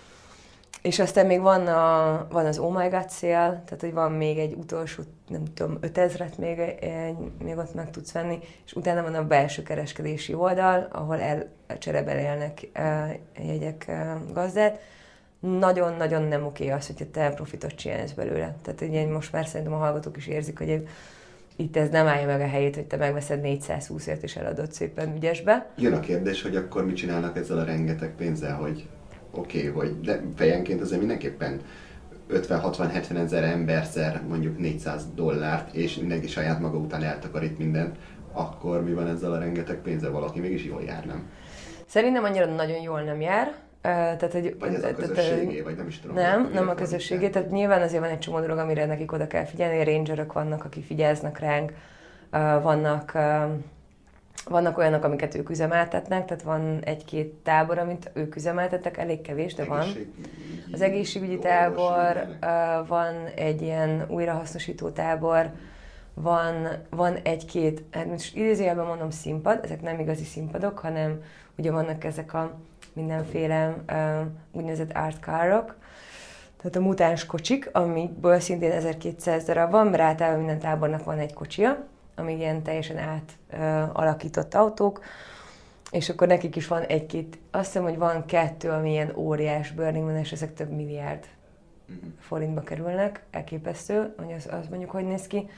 És aztán még van, a, van az Oh My God Sale, tehát hogy van még egy utolsó, nem tudom, ötezret még, még ott meg tudsz venni, és utána van a belső kereskedési oldal, ahol elcserebelélnek jegyek gazdát. Nagyon-nagyon nem oké az, hogyha te profitot csinálsz belőle. Tehát ugye most már szerintem a hallgatók is érzik, hogy itt ez nem állja meg a helyét, hogy te megveszed négyszázhúszért és eladod szépen ügyesbe. Jön a kérdés, hogy akkor mit csinálnak ezzel a rengeteg pénzzel, hogy oké, okay, hogy de fejenként azért mindenképpen ötven-hatvan-hetven ezer ember szer mondjuk négyszáz dollárt, és mindenki saját maga után eltakarít mindent, akkor mi van ezzel a rengeteg pénzzel? Valaki mégis jól jár, nem? Szerintem annyira nagyon jól nem jár. Uh, tehát, hogy, vagy ez a közösségé, vagy nem is tudom. Nem, nem a közösségé, tehát nyilván azért van egy csomó dolog, amire nekik oda kell figyelni, rangerök vannak, akik figyelznek ránk, uh, vannak, uh, vannak olyanok, amiket ők üzemeltetnek, tehát van egy-két tábor, amit ők üzemeltetnek, elég kevés, de van. Az egészségügyi tábor, uh, van egy ilyen újrahasznosító tábor, van, van egy-két, hát most idézőjelben mondom színpad, ezek nem igazi színpadok, hanem ugye vannak ezek a mindenféle uh, úgynevezett art carok, tehát a mutáns kocsik, amikből szintén ezerkétszáz darab van, mert általában minden tábornak van egy kocsia, ami ilyen teljesen átalakított uh, autók, és akkor nekik is van egy-két, azt hiszem, hogy van kettő, ami ilyen óriás Burning Man, és ezek több milliárd forintba kerülnek, elképesztő, hogy az, az mondjuk hogy néz ki.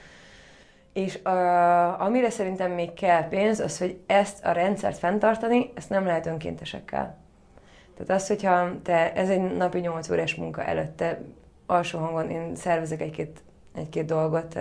És uh, amire szerintem még kell pénz, az, hogy ezt a rendszert fenntartani, ezt nem lehet önkéntesekkel. Tehát az, hogyha te, ez egy napi nyolc órás munka előtte, alsó hangon én szervezek egy-két, egy-két dolgot,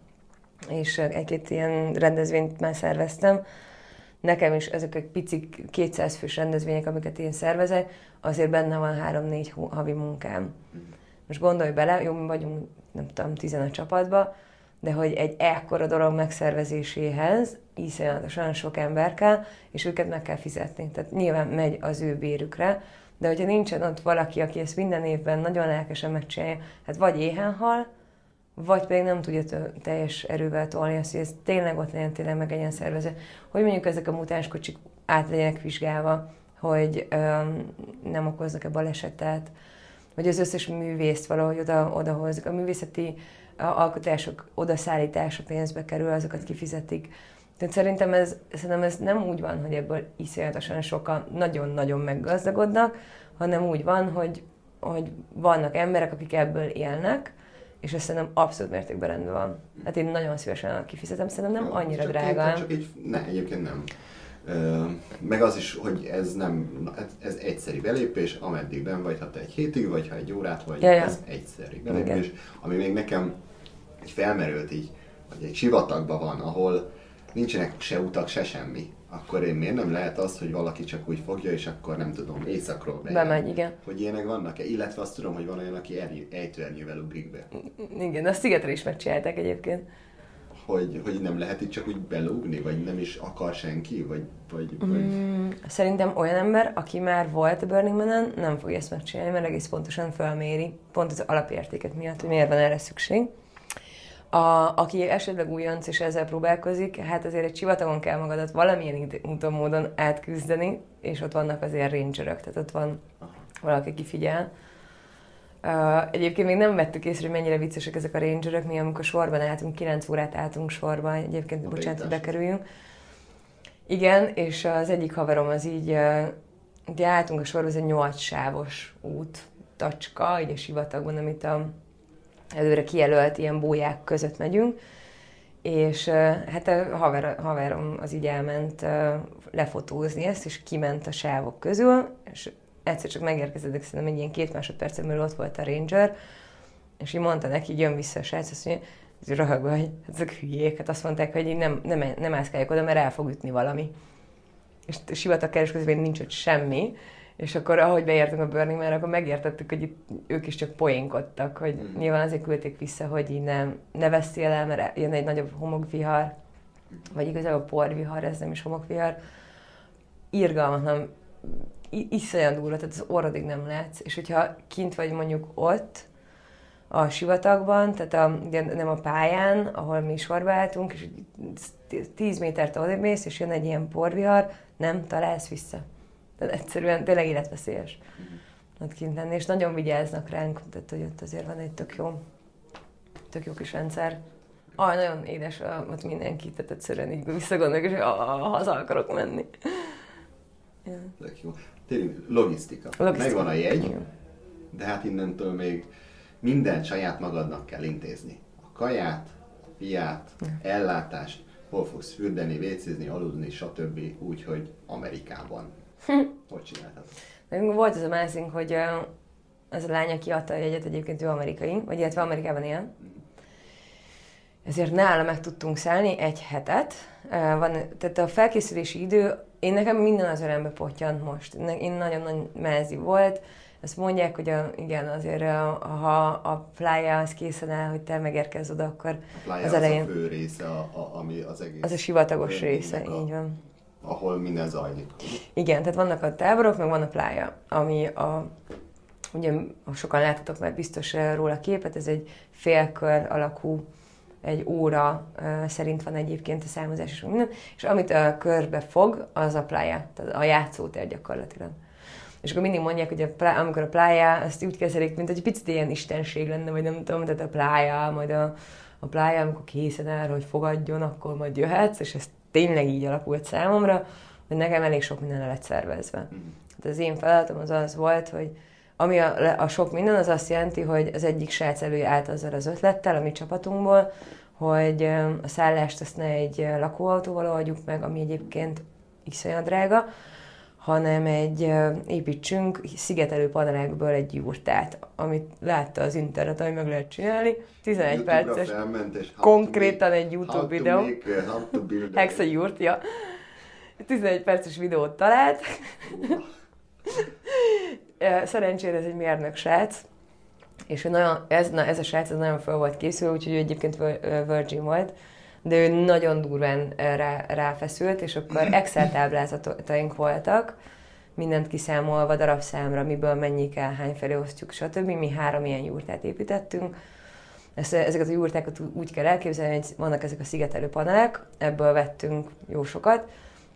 és egy-két ilyen rendezvényt már szerveztem. Nekem is ezek egy pici kétszáz fős rendezvények, amiket én szervezek, azért benne van három-négy havi munkám. Most gondolj bele, jó, mi vagyunk, nem tudom, tizen a csapatban, de hogy egy ekkora dolog megszervezéséhez iszonyatosan sok ember kell, és őket meg kell fizetni. Tehát nyilván megy az ő bérükre, de hogyha nincsen ott valaki, aki ezt minden évben nagyon lelkesen megcsinálja, hát vagy éhen hal, vagy pedig nem tudja teljes erővel tolni azt, hogy ez tényleg ott legyen, tényleg meg legyen szervezve. Hogy mondjuk ezek a mutáns kocsik át legyenek vizsgálva, hogy öm, nem okoznak-e balesetet, vagy az összes művészt valahogy oda, odahozzuk. A művészeti alkotások odaszállítása pénzbe kerül, azokat kifizetik. Tehát szerintem ez, szerintem ez nem úgy van, hogy ebből iszonyatosan sokan nagyon-nagyon meggazdagodnak, hanem úgy van, hogy, hogy vannak emberek, akik ebből élnek, és ez szerintem abszolút mértékben rendben van. Hát én nagyon szívesen kifizetem, szerintem nem annyira csak drága. Egy, csak egy, ne, egyébként nem. Ö, meg az is, hogy ez nem, ez egyszeri belépés, ameddig benn vagy, ha te egy hétig vagy, ha egy órát vagy, ja, ja. ez egyszeri belépés. Igen. Ami még nekem egy felmerült így, hogy egy sivatagban van, ahol nincsenek se utak, se semmi. Akkor én miért nem lehet az, hogy valaki csak úgy fogja, és akkor nem tudom, éjszakról bejön. Bemegy, igen. Hogy ilyenek vannak-e? Illetve azt tudom, hogy van olyan, aki ejtőernyővel ugrik be. Igen, azt szigetre is megcsinálták egyébként. Hogy, hogy nem lehet itt csak úgy belugni, vagy nem is akar senki, vagy... vagy, vagy... Mm, szerintem olyan ember, aki már volt a Burning Man-en, nem fogja ezt megcsinálni, mert egész pontosan felméri, pont az alapértéket miatt, hogy miért van erre szükség. A, aki esetleg újonc és ezzel próbálkozik, hát azért egy sivatagon kell magadat valamilyen úton, módon átküzdeni, és ott vannak azért rangerök, tehát ott van valaki, aki figyel. Uh, egyébként még nem vettük észre, hogy mennyire viccesek ezek a rangerök, mi amikor sorban álltunk, kilenc órát álltunk sorban, egyébként, bocsánat, hogy bekerüljünk. Igen, és az egyik haverom az így, uh, ugye álltunk a sorban, ez egy nyolc sávos út, tacska, így a sivatagban, amit a előre kijelölt ilyen bóják között megyünk, és uh, hát a haver, haverom az így elment uh, lefotózni ezt, és kiment a sávok közül, és egyszer csak megérkezett, szerintem egy ilyen két másodpercen belül ott volt a ranger, és így mondta neki, így jön vissza a srác, azt mondja, hogy röhög vagy, hát ezek hülyék, hát azt mondták, hogy így nem, nem, nem mászkálják oda, mert el fog ütni valami. És a sivatag kereskedésben nincs ott semmi, és akkor ahogy beértünk a Burning Man-re, akkor megértettük, hogy itt ők is csak poénkodtak, hogy mm. nyilván azért küldték vissza, hogy így nem, ne veszél el, mert jön egy nagyobb homokvihar, vagy igazából porvihar, ez nem is homokvihar. Irgalmatlan, iszonyan durva, tehát az orrodig nem látsz, és hogyha kint vagy mondjuk ott, a sivatagban, tehát a, nem a pályán, ahol mi sorba álltunk, és tíz métert odébb mész, és jön egy ilyen porvihar, nem találsz vissza. Tehát egyszerűen tényleg életveszélyes ott kint lenni, és nagyon vigyáznak ránk, tehát hogy ott azért van egy tök jó, tök jó kis rendszer. Ah, nagyon édes ott mindenki, tehát egyszerűen így visszagondolok, és ah, haza akarok menni. Ja. Tök jó. Tényleg logisztika. logisztika. Megvan a jegy, igen. De hát innentől még mindent saját magadnak kell intézni. A kaját, a fiát, ja. ellátást, hol fogsz fürdeni, vécézni, aludni, stb. Úgy, hogy Amerikában. Hogy csináltad? Nekünk volt ez a másik, hogy ez a lány, aki adta a jegyet, egyébként ő amerikai, vagy illetve Amerikában él. Ezért nála meg tudtunk szállni egy hetet. Van, tehát a felkészülési idő, én nekem minden az örömbe pottyant most. Én nagyon-nagyon mezi volt. Azt mondják, hogy a, igen, azért ha a playa az készen áll, hogy te megérkezz oda, akkor a az elején... az a fő része, a, a, ami az egész... Az a sivatagos része, a, így van. Ahol minden zajlik. Igen, tehát vannak a táborok, meg van a playa, ami a... Ugye, sokan láttatok már biztos róla képet, ez egy félkör alakú, egy óra uh, szerint van egyébként a számozás és minden, és amit a körbe fog, az a playa, tehát a játszótér gyakorlatilag. És akkor mindig mondják, hogy a playa, amikor a playa, azt úgy kezelik, mint hogy egy picit ilyen istenség lenne, vagy nem tudom, tehát a playa, majd a, a playa, amikor készen áll, hogy fogadjon, akkor majd jöhetsz, és ez tényleg így alakult számomra, hogy nekem elég sok minden lett szervezve. Hát az én feladatom az az volt, hogy ami a, a sok minden, az azt jelenti, hogy az egyik srác előállt azzal az ötlettel a mi csapatunkból, hogy a szállást azt ne egy lakóautóval oldjuk meg, ami egyébként iszonyat drága, hanem egy építsünk szigetelő panelekből egy jurtát, amit látta az interneten, hogy meg lehet csinálni. tizenegy perces, konkrétan egy YouTube videó. Hexa jurt, ja. tizenegy perces videót talált. Szerencsére ez egy mérnök srác, és nagyon, ez, na, ez a srác ez nagyon fel volt készülve, úgyhogy ő egyébként virgin volt, de ő nagyon durván rá, ráfeszült, és akkor Excel táblázataink voltak, mindent kiszámolva darabszámra, miből mennyi kell, hányfelé osztjuk, stb. Mi három ilyen jurtát építettünk. Ezt, ezeket a jurtákat úgy kell elképzelni, hogy vannak ezek a szigetelő panelek, ebből vettünk jó sokat,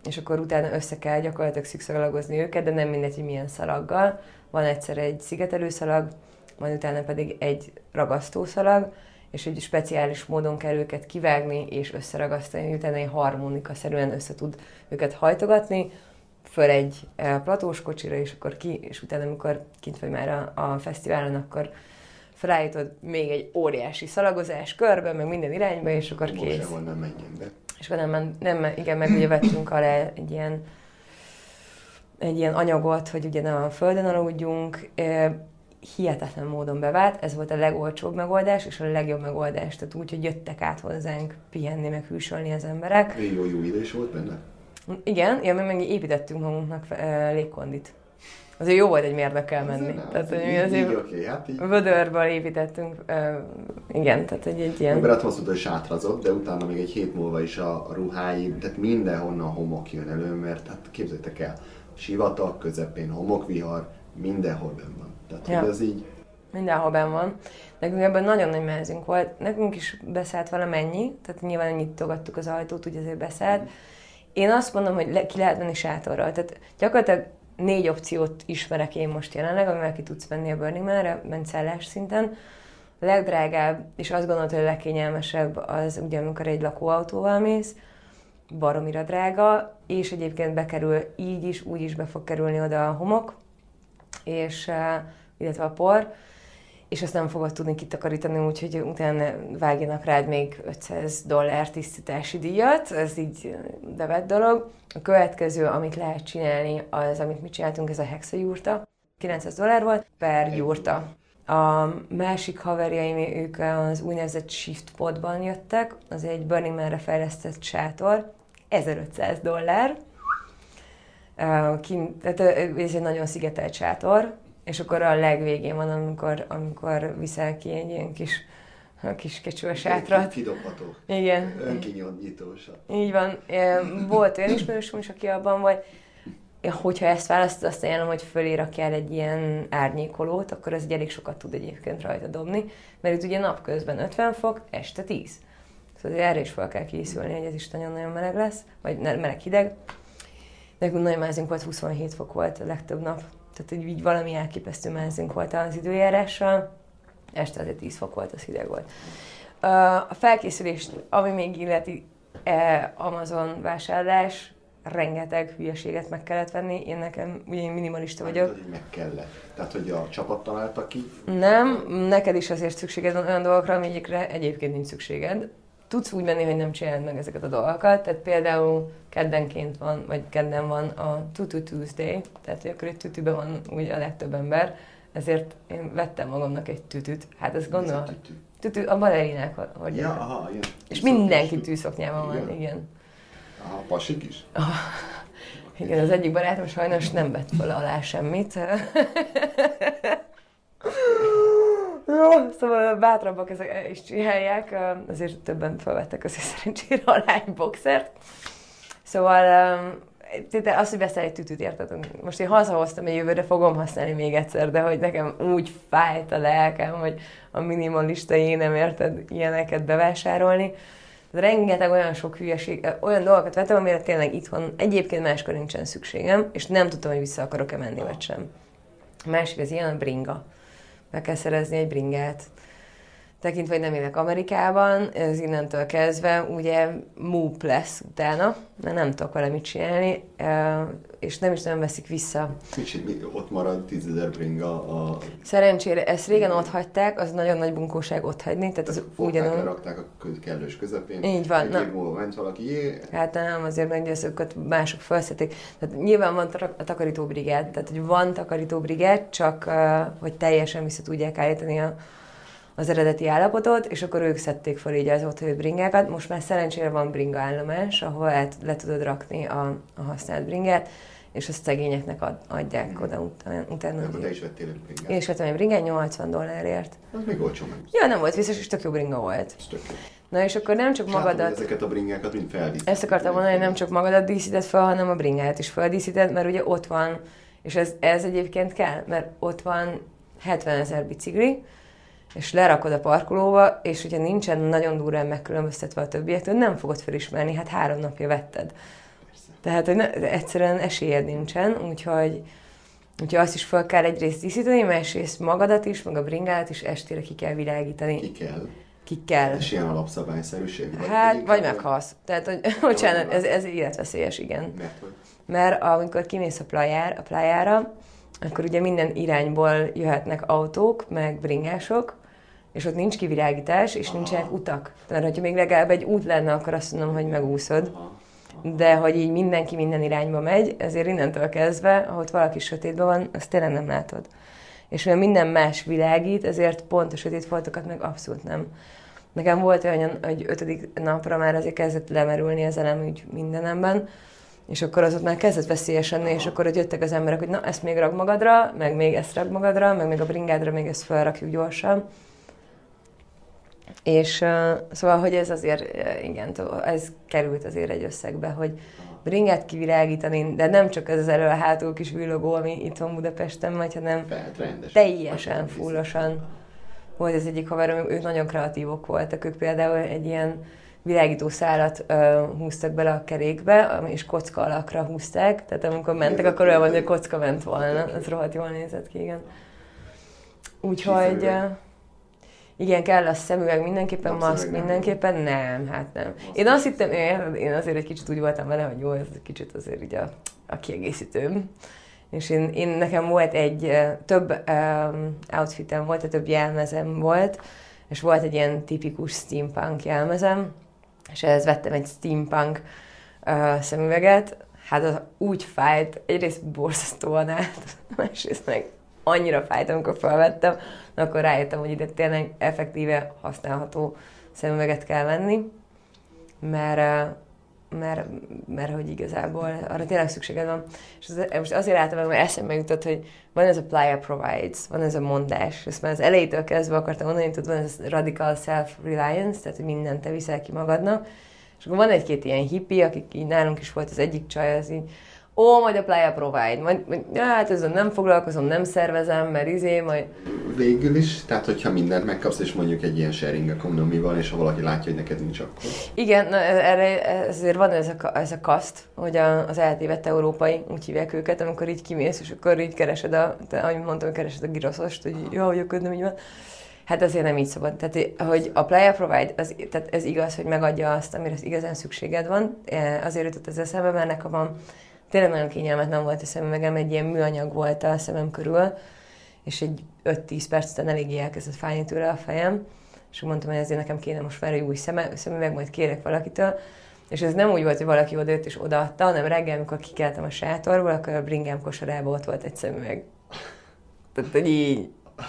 és akkor utána össze kell gyakorlatilag szikszalagozni őket, de nem mindegy, hogy milyen szalaggal. Van egyszer egy szigetelőszalag, majd utána pedig egy ragasztószalag, és egy speciális módon kell őket kivágni és összeragasztani, utána egy harmonikaszerűen össze tud őket hajtogatni, föl egy platós kocsira, és akkor ki, és utána, amikor kint vagy már a, a fesztiválon, akkor felállítod még egy óriási szalagozás körbe, meg minden irányba, és akkor kész. Most nem menjen be. És akkor nem, nem, igen, meg ugye vettünk alá egy ilyen, egy ilyen anyagot, hogy ugye a földön aludjunk, hihetetlen módon bevált, ez volt a legolcsóbb megoldás, és a legjobb megoldás, tehát úgy, hogy jöttek át hozzánk pihenni, meg hűsölni az emberek. Jó, jó idő is volt benne? Igen, ja, mi meg építettünk magunknak légkondit. Azért jó volt egy mérnökkel menni. Nem, tehát, hogy így, mi azért így, okay, hát így... vödörből építettünk, uh, igen, tehát egy, egy ilyen... Mert azt mondta, hogy sátrazott, de utána még egy hét múlva is a, a ruhái, tehát mindenhonnan homok jön elő, mert hát képzeljétek el, sivatag közepén homokvihar, mindenhol benn van. Tehát ja. hogy ez így... Mindenhol benn van. Nekünk ebben nagyon nagy mezünk volt. Nekünk is beszállt valamennyi, tehát nyilván nyitogattuk az ajtót, úgy azért beszállt. Mm. Én azt mondom, hogy le, ki lehet menni sátorral. Tehát gyakorlatilag négy opciót ismerek én most jelenleg, amivel ki tudsz menni a Burning Man-re, mentszállás szinten. A legdrágább, és azt gondolod, hogy a legkényelmesebb az ugye, amikor egy lakóautóval mész, baromira drága, és egyébként bekerül így is, úgy is be fog kerülni oda a homok, és, illetve a por, és azt nem fogod tudni kitakarítani, úgyhogy utána vágjanak rád még ötszáz dollár tisztítási díjat, ez így bevett dolog. A következő, amit lehet csinálni, az, amit mi csináltunk, ez a hexajurta. kilencszáz dollár volt per jurta. A másik haverjaim, ők az úgynevezett Shift Podban jöttek, az egy Burning Man-re fejlesztett sátor, ezerötszáz dollár. Kint, tehát ez egy nagyon szigetelt sátor, és akkor a legvégén van, amikor, amikor viszel ki egy ilyen kis, kis kecső sátrat. Kidobható. Igen. Önkinyitós. Így van. Volt olyan ismerősöm is, aki abban volt. Hogyha ezt választod, azt ajánlom, hogy fölé rakjál egy ilyen árnyékolót, akkor az elég sokat tud egyébként rajta dobni, mert itt ugye napközben ötven fok, este tíz. Szóval erre is fel kell készülni, hogy ez is nagyon-nagyon meleg lesz, vagy meleg-hideg. Nekünk nagyon mázunk volt, huszonhét fok volt a legtöbb nap. Tehát így, így valami elképesztő mázunk volt az időjárással. Este azért tíz fok volt, az hideg volt. A felkészülést, ami még illeti Amazon vásárlás, rengeteg hülyeséget meg kellett venni. Én nekem, ugye én minimalista vagyok. Hát, hogy meg kellett. Tehát, hogy a csapat találta ki? Nem, neked is azért szükséged van olyan dolgokra, amikre egyébként nincs szükséged. Tudsz úgy menni, hogy nem csinálod meg ezeket a dolgokat. Tehát például keddenként van, vagy kedden van a Tutu Tuesday, tehát hogy akkor egy tütüben van úgy a legtöbb ember, ezért én vettem magamnak egy tütüt. Hát ezt gondolom, tütü? tütü, a balerinák hordják. Ja, aha, igen. És mindenki tűszoknyában van, igen. igen. Aha, pasik is? Ah, igen, az egyik barátom sajnos nem vett fel alá semmit. Jó, szóval bátrabbak ezek is csinálják, azért többen felvettek azért szerencsére alá egy boxert. Szóval az, hogy veszel egy tütüt, érted? Most én hazahoztam, egy jövőre fogom használni még egyszer, de hogy nekem úgy fájt a lelkem, hogy a minimalista én nem érted ilyeneket bevásárolni. Rengeteg olyan sok hülyeség, olyan dolgokat vettem, amire tényleg itthon egyébként máskor nincsen szükségem, és nem tudtam, hogy vissza akarok-e menni, vagy sem. A másik az ilyen a bringa. Meg kell szerezni egy bringát. Tekintve, hogy nem élek Amerikában, ez innentől kezdve ugye múp lesz utána, mert nem tudok vele mit csinálni, és nem is nem veszik vissza. Micsit, ott marad tízezer bringa a... Szerencsére ezt régen ott hagyták, az nagyon nagy bunkóság ott hagyni, tehát az ugyanúgy... Rakták a kellős közepén. Így van. Egy év múlva ment valaki, jé... Hát nem, azért meg ezeket mások felszették. Tehát nyilván van a takarítóbrigád, tehát hogy van takarítóbrigád, csak hogy teljesen vissza tudják állítani a az eredeti állapotot, és akkor ők szedték fel így az otthoni bringákat. Most már szerencsére van bringa állomás, ahol el, le tudod rakni a, a használt bringát, és azt szegényeknek ad, adják mm. oda utána. utána akkor te is vettél egy bringát? Én is vettem egy bringát nyolcvan dollárért. Az még olcsó meg. Ja, nem volt vissza, és tök jó bringa volt. Ez tök jó. Na és akkor nem csak magadat... Látom, ezeket a bringákat mind feldíszíted. Ezt akartam mondani, hogy nem csak magadat díszíted fel, hanem a bringát is feldíszíted, mert ugye ott van, és ez, ez egyébként kell, mert ott van hetvenezer bicikli, és lerakod a parkolóba, és hogyha nincsen nagyon durván megkülönböztetve a többiektől, nem fogod felismerni, hát három napja vetted. Persze. Tehát, hogy ne, egyszerűen esélyed nincsen, úgyhogy, úgyhogy azt is fel kell egyrészt díszíteni, másrészt magadat is, meg a bringádat is estére ki kell világítani. Ki kell. Ki kell. És ilyen alapszabályszerűség? Vagy hát, vagy meghalsz. Tehát, hogy, bocsánat, ez, ez életveszélyes, igen. Mert hogy? Mert amikor kimész a plájára, a plájára, akkor ugye minden irányból jöhetnek autók, meg bringások, és ott nincs kivilágítás, és aha, nincsenek utak. Mert hogyha még legalább egy út lenne, akkor azt mondom, hogy megúszod. Aha, aha. De hogy így mindenki minden irányba megy, ezért innentől kezdve, ahogy valaki sötétben van, azt tényleg nem látod. És mivel minden más világít, ezért pont a sötét foltokat meg abszolút nem. Nekem volt olyan, hogy ötödik napra már azért kezdett lemerülni az elemügy mindenemben, és akkor az ott már kezdett veszélyes lenni, és akkor ott jöttek az emberek, hogy na, ezt még rak magadra, meg még ezt rak magadra, meg még a bringádra még ezt felrakjuk gyorsan. És uh, szóval, hogy ez azért, uh, igen, ez került azért egy összegbe, hogy bringát kivilágítani, de nem csak ez az elő a hátul kis villogó, ami itt van Budapesten vagy, hanem teljesen fullosan. Volt ez egyik haverom, ők nagyon kreatívok voltak, ők például egy ilyen világító szálat uh, húztak bele a kerékbe, és kocka alakra húzták, tehát amikor mentek, akkor olyan van, hogy a kocka ment volna. Ez rohadt jól nézett ki, igen. Úgyhogy uh, igen, kell a szemüveg mindenképpen, maszk mindenképpen, nem, hát nem. Én azt hittem, én azért egy kicsit úgy voltam vele, hogy jó, ez egy kicsit azért így a, a kiegészítőm. És én, én nekem volt egy, több um, outfitem volt, több jelmezem volt, és volt egy ilyen tipikus steampunk jelmezem, és ehhez vettem egy steampunk uh, szemüveget, hát az úgy fájt, egyrészt borzasztóan át, másrészt meg annyira fájt, amikor felvettem, akkor rájöttem, hogy ide tényleg effektíve használható szemüveget kell venni, mert, mert, mert hogy igazából arra tényleg szükséged van. És az, most azért álltam meg, mert eszembe jutott, hogy van ez a playa provides, van ez a mondás, ezt már az elejétől kezdve akartam mondani, hogy van ez a radical self-reliance, tehát hogy mindent te viszel ki magadnak, és akkor van egy-két ilyen hippie, akik így nálunk is volt, az egyik csaj, az így, ó, majd a playa provide, majd, majd ja, hát ezzel nem foglalkozom, nem szervezem, mert izé, majd... Végül is, tehát hogyha mindent megkapsz, és mondjuk egy ilyen sharing economy van, és ha valaki látja, hogy neked nincs, akkor... Igen, na, erre ezért van ez a, ez a kaszt, hogy a, az eltévedt európai, úgy hívják őket, amikor így kimész, és akkor így keresed a, te, ahogy mondtam, keresed a giroszost, hogy jó, hogy akkor nem így van. Hát azért nem így szabad. Tehát, hogy a playa provide, az, tehát ez igaz, hogy megadja azt, amire igazán szükséged van. Azért jutott ez eszembe, mert nekem van tényleg nagyon kényelmetlen volt a szemüvegem, egy ilyen műanyag volt a szemem körül, és egy öt-tíz perc után eléggé elkezdett fájni tőle a fejem, és mondtam, hogy ezért nekem kéne most már egy új szeme, szemüveg, majd kérek valakitől, és ez nem úgy volt, hogy valaki odajött és odaadta, hanem reggel, amikor kikeltem a sátorból, akkor a bringám kosarában ott volt egy szemüveg. Tehát, hogy így...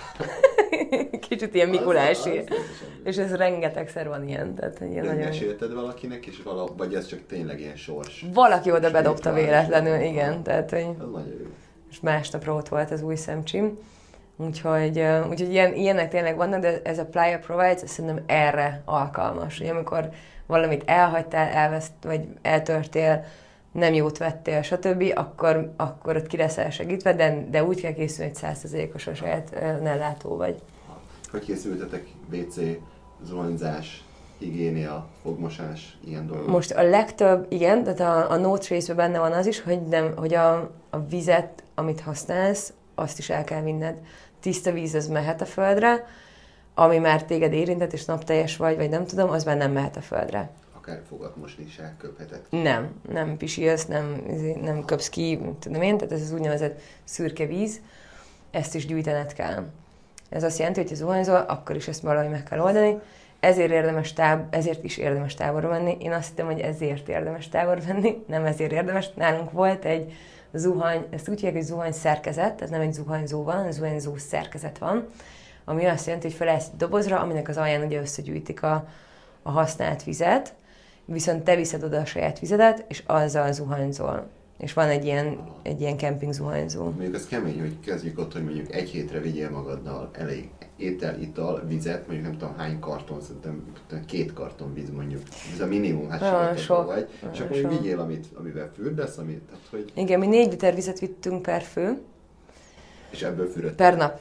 Kicsit ilyen Mikulási. És ez rengetegszer van ilyen. Tehát, ilyen de nagyon... mesélted valakinek, és vala, vagy ez csak tényleg ilyen sors? Valaki oda bedobta véletlenül, igen. Tehát, hogy... Ez nagyon jó. És másnapra ott volt az új szemcsim. Úgyhogy, úgyhogy ilyen, ilyenek tényleg vannak, de ez a playa provides, szerintem erre alkalmas. Hogy amikor valamit elhagytál, elveszt, vagy eltörtél, nem jót vettél, stb., akkor, akkor ott ki leszel segítve, de, de úgy kell készülni, hogy száz százalékos a saját ellátó vagy. Hogy készültetek? vé cé, zuhanyzás, higiénia, fogmosás, ilyen dolgok? Most a legtöbb, igen, tehát a, a no trace-ben benne van az is, hogy, nem, hogy a, a vizet, amit használsz, azt is el kell vinned. Tiszta víz, az mehet a földre, ami már téged érintett, és napteljes vagy, vagy nem tudom, az már nem mehet a földre. Akár fogat mosni is elköpheted. Nem, nem pisilsz, nem, nem köpsz ki, tudom én, tehát ez az úgynevezett szürke víz, ezt is gyűjtened kell. Ez azt jelenti, hogy ha zuhanyzol, akkor is ezt valahogy meg kell oldani. Ezért, érdemes táb, ezért is érdemes táborba menni. Én azt hittem, hogy ezért érdemes táborba menni, nem ezért érdemes. Nálunk volt egy zuhany, ezt úgy hívják, hogy zuhany szerkezet, tehát nem egy zuhanyzó van, hanem zuhanyzó szerkezet van, ami azt jelenti, hogy felállsz egy dobozra, aminek az alján ugye összegyűjtik a, a használt vizet, viszont te viszed oda a saját vizedet, és azzal zuhanyzol. És van egy ilyen, egy ilyen kemping zuhanyzó. Mondjuk az kemény, hogy kezdjük ott, hogy mondjuk egy hétre vigyél magaddal elég étel, ital, vizet, mondjuk nem tudom hány karton, szerintem két karton víz mondjuk. Ez a minimum, hát sok vagy. És akkor sok. Vigyél, amit, amivel fürdesz, amit, tehát hogy... Igen, mi négy liter vizet vittünk per fő. És ebből fürödt? Per nap.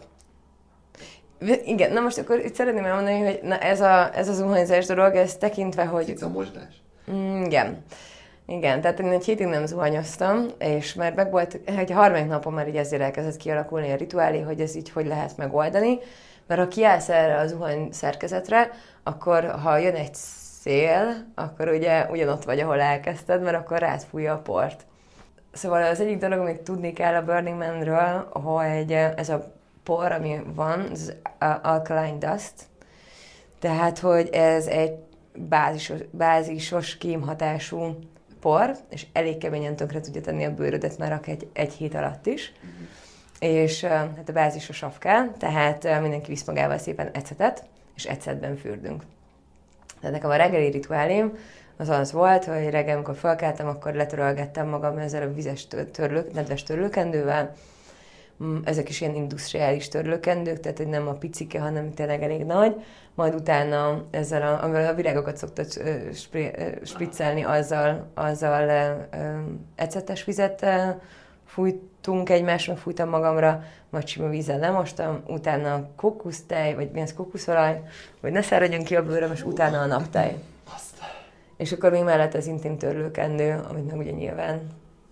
Igen, na most akkor itt szeretném elmondani, hogy na ez, a, ez az zuhanyzás dolog, ez tekintve, hogy... Cicamosdás? Mm, igen. Igen, tehát én egy hétig nem zuhanyoztam, és már meg volt, egy harmadik napon már így ezért elkezdett kialakulni a rituálé, hogy ez így hogy lehet megoldani, mert ha kiállsz erre a zuhany szerkezetre, akkor ha jön egy szél, akkor ugye ugyanott vagy, ahol elkezdted, mert akkor rád fújja a port. Szóval az egyik dolog, amit tudni kell a Burning Man-ről, hogy ez a por, ami van, ez alkaline dust, tehát, hogy ez egy bázisos, bázisos kémhatású por, és elég keményen tönkre tudja tenni a bőrödet már egy, egy hét alatt is. Mm-hmm. És hát a bázis a sav kell, tehát mindenki visz magával szépen ecetet, és ecetben fürdünk. Tehát nekem a reggeli rituálém az az volt, hogy reggel, amikor felkeltem, akkor letörölgettem magam ezzel a vizes törlők, nedves törlőkendővel. Ezek is ilyen industriális törlőkendők, tehát hogy nem a picike, hanem tényleg elég nagy. Majd utána ezzel, a, amivel a virágokat szoktad spriccelni, azzal, azzal ecetes vizet fújtunk egymásra, meg fújtam magamra, majd sima vízzel lemostam, utána kókusztej, vagy mi az kókuszolaj, hogy ne száradjon ki a bőröm, és utána a naptej. És akkor még mellett az intim törlőkendő, amit meg ugye nyilván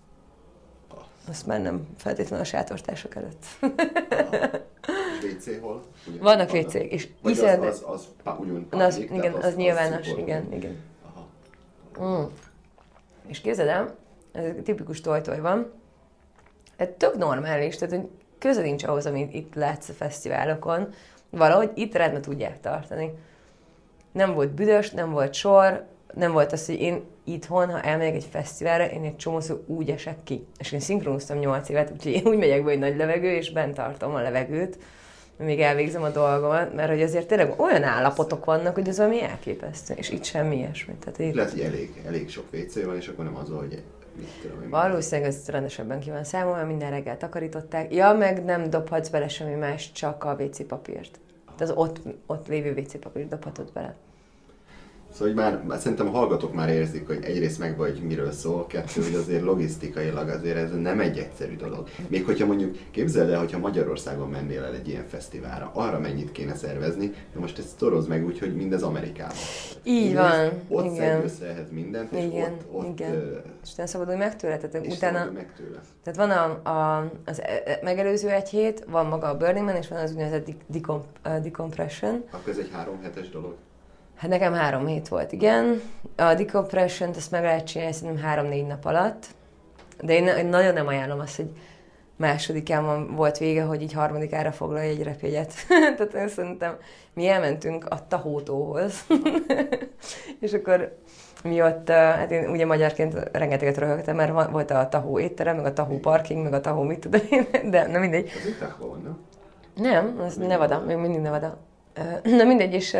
azt már nem feltétlenül a sátortársak előtt. És vé cé hol? Ugyan, vannak vé cék. És az, az, az, az ugyan pályik, az, igen, az, az nyilvános, az igen, igen. Aha. Mm. És képzeld el, ez egy tipikus tojtoj van, ez tök normális, tehát hogy köze nincs ahhoz, amit itt látsz a fesztiválokon, valahogy itt rendben tudják tartani. Nem volt büdös, nem volt sor, nem volt az, hogy én itthon, ha elmegyek egy fesztiválra, én egy csomószor úgy esek ki. És én szinkronoztam nyolc évet, úgyhogy én úgy megyek be, hogy nagy levegő, és bent tartom a levegőt, még elvégzem a dolgomat, mert hogy azért tényleg olyan állapotok vannak, hogy az valami elképesztő, és itt semmi ilyesmi. Tehát itt... Lehet, hogy elég, elég sok vé cé van, és akkor nem az, hogy mit tudom én. Valószínűleg ez rendesebben ki van számolva, minden reggel takarították. Ja, meg nem dobhatsz bele semmi más, csak a vé cé papírt. Tehát az ott, ott lévő vé cé papírt dobhatod bele. Szóval hogy már, már szerintem a hallgatók már érzik, hogy egyrészt meg vagy miről szól, kettő, hogy azért logisztikailag azért ez nem egy egyszerű dolog. Még hogyha mondjuk képzeld el, hogyha Magyarországon mennél el egy ilyen fesztiválra, arra mennyit kéne szervezni, de most ezt torozd meg úgy, hogy mindez Amerikában. Így mindez, van, ott igen. szedd össze ehhez mindent, és igen, ott... ott igen. uh, és nem szabadulj meg tőle? Tehát és utána... meg tőle. Tehát van a, a, az megelőző egy hét, van maga a Burning Man, és van az úgynevezett decomp, uh, decompression. Akkor ez egy három hetes dolog? Hát nekem három hét volt, igen. A decompression-t azt meg lehet csinálni szerintem három-négy nap alatt. De én, én nagyon nem ajánlom azt, hogy másodikán van, volt vége, hogy így harmadikára foglalj egy repjegyet. Tehát én szerintem mi elmentünk a Tahótóhoz. És akkor mi ott, hát én ugye magyarként rengeteget röhögtem, mert volt a Tahó étterem, meg a Tahó parking, meg a Tahó mit tudom én, de nem mindegy. Az itt Tahó van, nem? Nem, az Nevada, még mindig Nevada. Na mindegy, és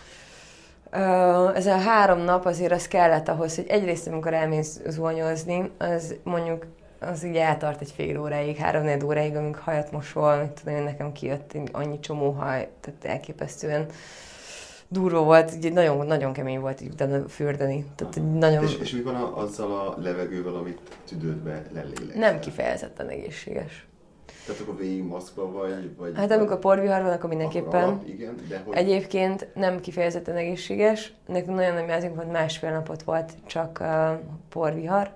Uh, ez a három nap azért az kellett ahhoz, hogy egyrészt, amikor elmész zuhanyozni, az mondjuk az így eltart egy fél óráig, három-négy óráig, amikor hajat mosol, mit tudom én, nekem kijött annyi csomó haj, tehát elképesztően durva volt, így nagyon, nagyon kemény volt így utána fürdeni. Tehát nagyon... És, és mi van a, azzal a levegővel, amit tüdődbe lelélegzel? Nem kifejezetten egészséges. Tehát akkor végig maszkba vagy? vagy hát amikor porvihar van, akkor mindenképpen. Alap, igen, de hogy... Egyébként nem kifejezetten egészséges. Nekünk nagyon nagy mázunk volt, másfél napot volt csak uh, porvihar.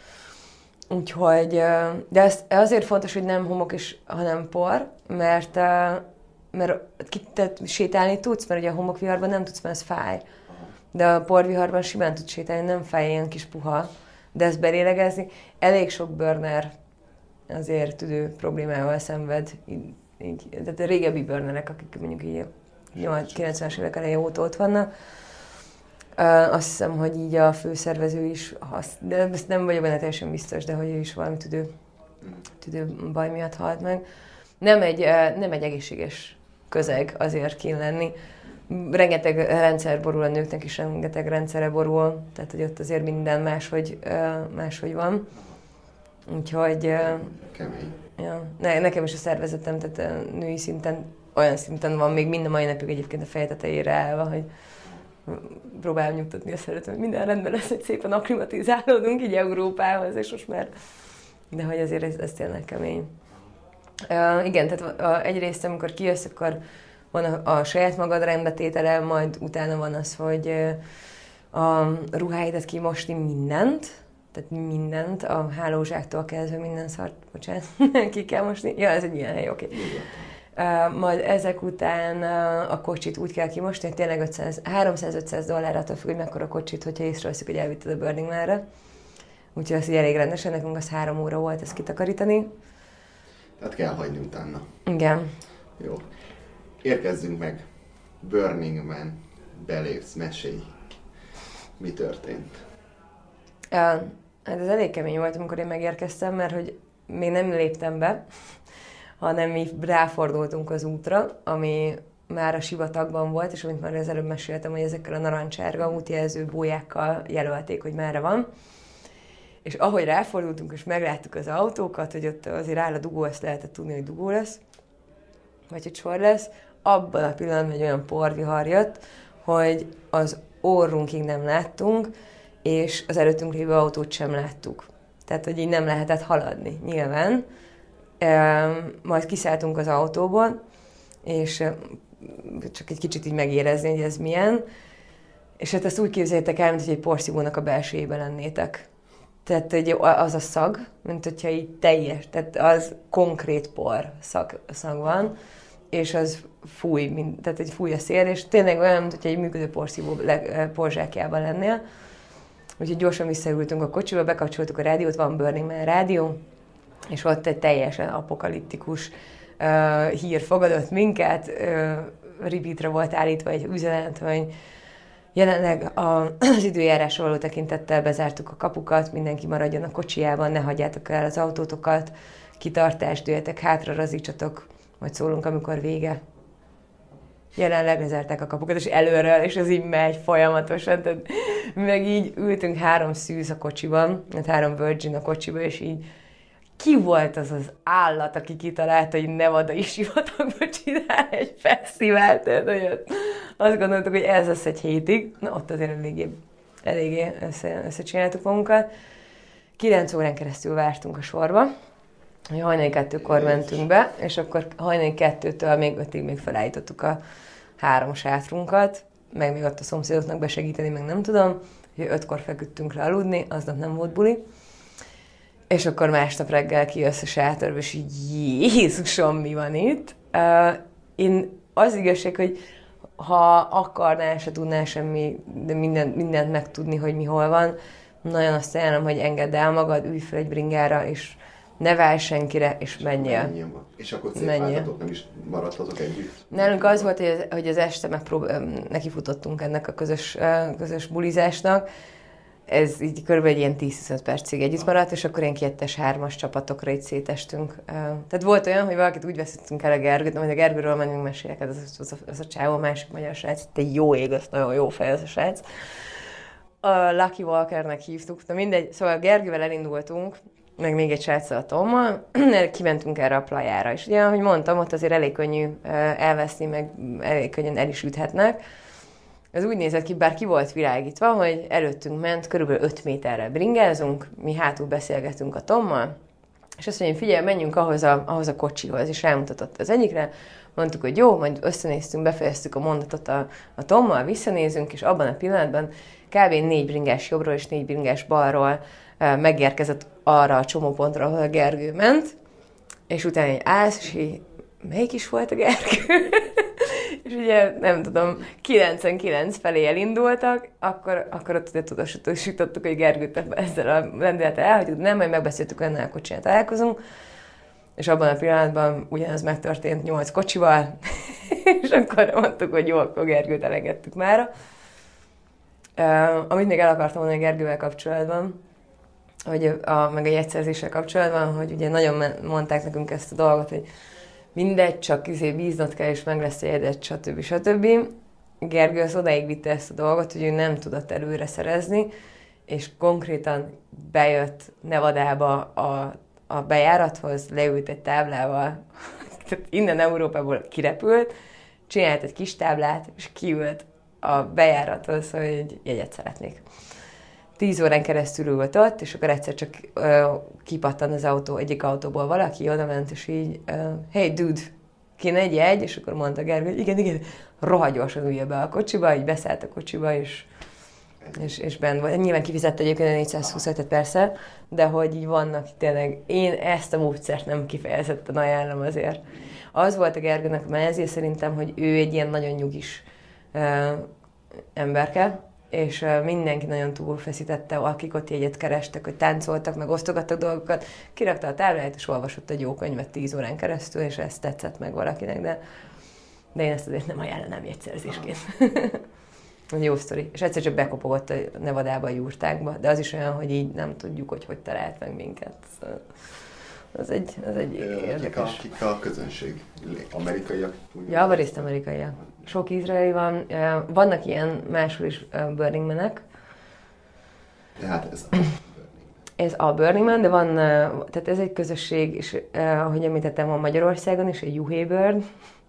Úgyhogy, uh, de ez azért fontos, hogy nem homok is, hanem por, mert, uh, mert tehát sétálni tudsz, mert ugye a homokviharban nem tudsz, mert ez fáj. Aha. De a porviharban simán tudsz sétálni, nem fáj, ilyen kis puha. De ezt belélegezni, elég sok burner azért tüdő problémával szenved, így, így, tehát a régebbi burnerek, akik mondjuk így nyolcvanas évek elején óta ott vannak. Uh, azt hiszem, hogy így a főszervező is, hasz, de ezt nem vagyok benne teljesen biztos, de hogy ő is valami tüdő, tüdő baj miatt halt meg. Nem egy, uh, nem egy egészséges közeg azért kéne lenni. Rengeteg rendszer borul a nőknek is, rengeteg rendszere borul, tehát hogy ott azért minden máshogy, uh, máshogy van. Úgyhogy... Uh, Kemény. Ja, ne, nekem is a szervezetem, tehát uh, női szinten, olyan szinten van még minden mai napig egyébként a feje tetejére állva, hogy próbálom nyugtatni a szeretem, hogy minden rendben lesz, hogy szépen akklimatizálódunk így Európához, és most már... De hogy azért ez, ez tényleg kemény. Uh, igen, tehát uh, egyrészt, amikor kijössz, akkor van a, a saját magad rendbetétele, majd utána van az, hogy uh, a ruháidat kimosni mindent, Tehát mindent, a hálózsáktól kezdve minden szart, bocsánat, ki kell mosni. Ja, ez egy ilyen hely, oké. Okay. Uh, majd ezek után uh, a kocsit úgy kell kimosni, hogy tényleg háromszáz-ötszáz dollár attól függ, hogy mekkora kocsit, hogyha észreveszünk, hogy elvitted a Burning Man-re. Úgyhogy az így elég rendesen, nekünk az három óra volt ezt kitakarítani. Tehát kell hagyni utána. Igen. Jó. Érkezzünk meg. Burning Man. Belépsz, mesélj. Mi történt? Uh, hát ez elég kemény volt, amikor én megérkeztem, mert hogy még nem léptem be, hanem mi ráfordultunk az útra, ami már a sivatagban volt, és amit már az előbb meséltem, hogy ezekkel a narancsárga útjelző bójákkal jelölték, hogy merre van. És ahogy ráfordultunk, és megláttuk az autókat, hogy ott azért áll a dugó, ezt lehetett tudni, hogy dugó lesz, vagy hogy sor lesz, abban a pillanatban egy olyan porvihar jött, hogy az orrunkig nem láttunk, és az előttünk lévő autót sem láttuk. Tehát, hogy így nem lehetett haladni, nyilván. E, majd kiszálltunk az autóból, és csak egy kicsit így megérezni, hogy ez milyen. És hát ezt úgy képzeljétek el, mint hogy egy porszívónak a belsejében lennétek. Tehát hogy az a szag, mint hogyha így teljes, tehát az konkrét por szag, szag van, és az fúj, mint, tehát egy fúj a szél, és tényleg olyan, mint hogyha egy működő porszívó porzsákjában lennél. Úgyhogy gyorsan visszaültünk a kocsiba, bekapcsoltuk a rádiót, van Burning Man rádió, és ott egy teljesen apokaliptikus uh, hír fogadott minket, uh, repeatre volt állítva egy üzenet, hogy jelenleg az időjárásra való tekintettel bezártuk a kapukat, mindenki maradjon a kocsijában, ne hagyjátok el az autótokat, kitartást, dőljetek hátra, razítsatok, majd szólunk, amikor vége. Jelenleg lezárták a kapukat, és előről, és ez így megy folyamatosan, tehát meg így ültünk három szűz a kocsiban, hát három Virgin a kocsiban, és így ki volt az az állat, aki kitalálta, hogy Nevadai sivatagba csinál egy fesztivált, tehát hogy azt gondoltuk, hogy ez lesz egy hétig, na ott azért eléggé, eléggé össze, összecsináltuk magunkat. Kilenc órán keresztül vártunk a sorba, hogy hajnali kettőkor mentünk be, és akkor hajnali kettőtől még ötig még felállítottuk a három sátrunkat, meg még ott a szomszédoknak besegíteni, meg nem tudom, hogy ötkor feküdtünk le aludni, aznap nem volt buli. És akkor másnap reggel kijössz a sátorba, és így Jézusom, mi van itt? Uh, én az igazság, hogy ha akarnál, se tudnál semmi, de minden, mindent megtudni, hogy mi hol van, nagyon azt ajánlom, hogy engedd el magad, ülj fel egy bringára, és ne várj senkire, és menjél. És akkor szétváltatok, nem is maradtatok együtt? Nálunk az volt, hogy az, hogy az este megprób- nekifutottunk ennek a közös, közös bulizásnak. Ez így körülbelül egy ilyen tíz-tizenöt percig együtt maradt, és akkor ilyen kettes, hármas csapatokra így szétestünk. Tehát volt olyan, hogy valakit úgy veszettünk el a Gergőt, majd a Gergőről menjünk mesélek, az, az, az, az a csávó, másik magyar srác, te jó ég, az nagyon jó fej az a srác. A Lucky Walkernek hívtuk, de mindegy, szóval Gergővel elindultunk, meg még egy sráccal, a Tommal, kimentünk erre a plajára, és ugye, ahogy mondtam, ott azért elég könnyű elveszni, meg elég könnyen el is üthetnek. Ez úgy nézett ki, bár ki volt világítva, hogy előttünk ment, körülbelül öt méterre bringázunk, mi hátul beszélgetünk a Tommal, és azt mondja, figyelj, menjünk ahhoz a, ahhoz a kocsihoz, és rámutatott az egyikre, mondtuk, hogy jó, majd összenéztünk, befejeztük a mondatot a, a Tommal, visszanézünk, és abban a pillanatban kb. négy bringás jobbról és négy bringás balról megérkezett arra a csomópontra, ahol a Gergő ment, és utána egy állsz, és így, melyik is volt a Gergő? És ugye, nem tudom, kilencvenkilenc felé elindultak, akkor, akkor ott tudósítottuk, hogy Gergőt ezzel a lendülettel elhagyjuk, nem, majd megbeszéltük, hogy ennél a kocsiján találkozunk, és abban a pillanatban ugyanaz megtörtént nyolc kocsival, és akkor mondtuk, hogy jó, akkor Gergőt elengedtük mára. Uh, amit még el akartam mondani a Gergővel kapcsolatban, hogy a, meg a jegyszerzéssel kapcsolatban, hogy ugye nagyon mondták nekünk ezt a dolgot, hogy mindegy, csak izé bíznod kell, és meg lesz a jegyed, stb. stb. Gergő az odáig vitte ezt a dolgot, hogy ő nem tudott előre szerezni, és konkrétan bejött Nevadába a, a bejárathoz, leült egy táblával, tehát innen Európából kirepült, csinált egy kis táblát, és kiült a bejárathoz, hogy jegyet szeretnék. Tíz órán keresztül ült ott, és akkor egyszer csak uh, kipattan az autó, egyik autóból valaki, oda ment, és így, uh, hey dude, kéne egy jegy, és akkor mondta Gergő, hogy igen, igen, rohadt gyorsan ülje be a kocsiba, így beszállt a kocsiba, és És, és benn volt. Nyilván kifizette egyébként a négyszázhúszötöt persze, de hogy így vannak tényleg, én ezt a módszert nem kifejezetten ajánlom azért. Az volt a Gergőnek a mezje szerintem, hogy ő egy ilyen nagyon nyugis uh, emberke, és uh, mindenki nagyon túlfeszítette, akik ott jegyet kerestek, hogy táncoltak, meg osztogattak dolgokat, kirakta a tábláját, és olvasott egy jó könyvet tíz órán keresztül, és ez tetszett meg valakinek, de, de én ezt azért nem ajánlanám jegyszerzésként. Jó sztori. És egyszer csak bekopogott a Nevadába, a jurtákba, de az is olyan, hogy így nem tudjuk, hogy hogy talált meg minket. Szóval az egy, az egy érdekes. Kik a, kik a közönség? Amerikaiak? Javarészt amerikaiak. Sok izraeli van. Vannak ilyen máshol is Burning Man-ek. Tehát ez a Burning Man. Ez a Burning Man, de van, tehát ez egy közösség, és ahogy említettem, van Magyarországon is, egy Juhé Burn,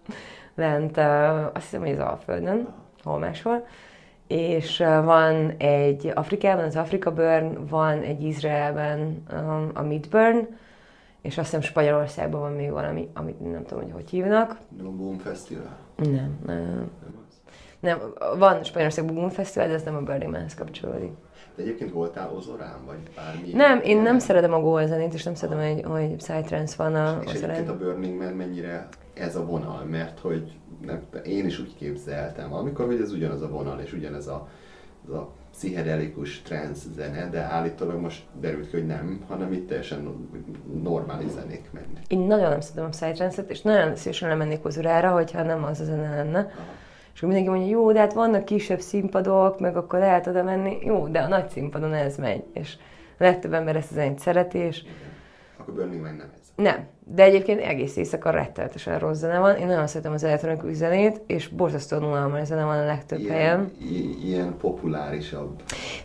lent, azt hiszem, hogy az Alföldön, hol máshol. És van egy Afrikában, az Afrika Burn, van egy Izraelben a Midburn, és azt hiszem Spanyolországban van még valami, amit nem tudom, hogy hogy hívnak. Nem a Boom Festival? Nem, nem. Nem, nem van Spanyolországban Boom Festival, de ez nem a Burning Man-hez kapcsolódik. De egyébként voltál Ozorán, vagy bármi? Nem, én nem szeretem a gólzenét, és nem szeretem, hogy, hogy Psytrance van a És egyébként a Burning Man mennyire ez a vonal, mert hogy nem, én is úgy képzeltem, amikor hogy ez ugyanaz a vonal, és ugyanez a, az a pszichedelikus trance zene, de állítólag most derült ki, hogy nem, hanem itt teljesen normális zenék mennek. Én nagyon nem szeretem a Psytrance-et, és nagyon szívesen lemennék Ozorára, hogyha nem az a zene lenne. Aha. És akkor mindenki mondja, jó, de hát vannak kisebb színpadok, meg akkor lehet oda menni. Jó, de a nagy színpadon ez megy, és a legtöbb ember ezt a zenét szereti, és... Igen. Akkor Burning Man nem ez. Nem, de egyébként egész éjszaka rettenetesen rossz zene van. Én nagyon szeretem az elektronikus zenét, és borzasztóan unalmas zene van a legtöbb ilyen, helyen. I- ilyen populárisabb.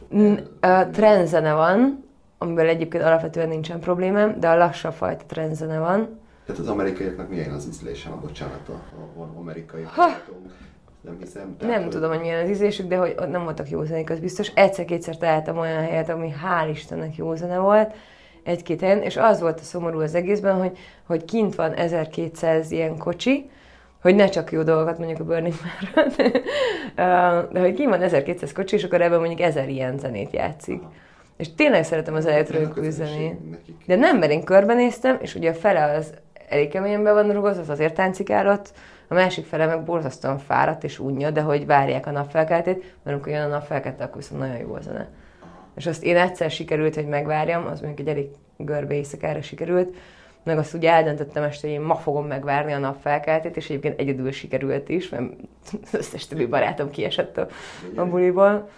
A trend zene van, amivel egyébként alapvetően nincsen problémám, de a lassabb fajta trend zene van. Tehát az amerikaiaknak milyen az ízlése, a bocsánat, a, a amerikai hallgatók. Nem hiszem. Tehát, nem hogy... tudom, hogy milyen az ízlésük, de hogy ott nem voltak jó zenék, az biztos. Egyszer-kétszer találtam olyan helyet, ami hál' Istennek jó zene volt, egy-két helyen, és az volt a szomorú az egészben, hogy, hogy kint van ezerkétszáz ilyen kocsi, hogy ne csak jó dolgokat mondjuk a Burning Man-ről, de hogy kint van ezerkétszáz kocsi, és akkor ebben mondjuk ezer ilyen zenét játszik. Aha. És tényleg szeretem az elektronikus zenét. De nem, mert én körbenéztem, és ugye a fele az elég keményen be van rugozva, az azért táncikálott, a másik fele meg borzasztóan fáradt és unja, de hogy várják a napfelkeltét, mert amikor jön a napfelkelte, akkor viszont nagyon jó a zene. És azt én egyszer sikerült, hogy megvárjam, az mondjuk egy elég görbe éjszakára sikerült, meg azt ugye eldöntöttem este, hogy én ma fogom megvárni a napfelkeltét, és egyébként egyedül sikerült is, mert az összes többi barátom kiesett a, a buliból.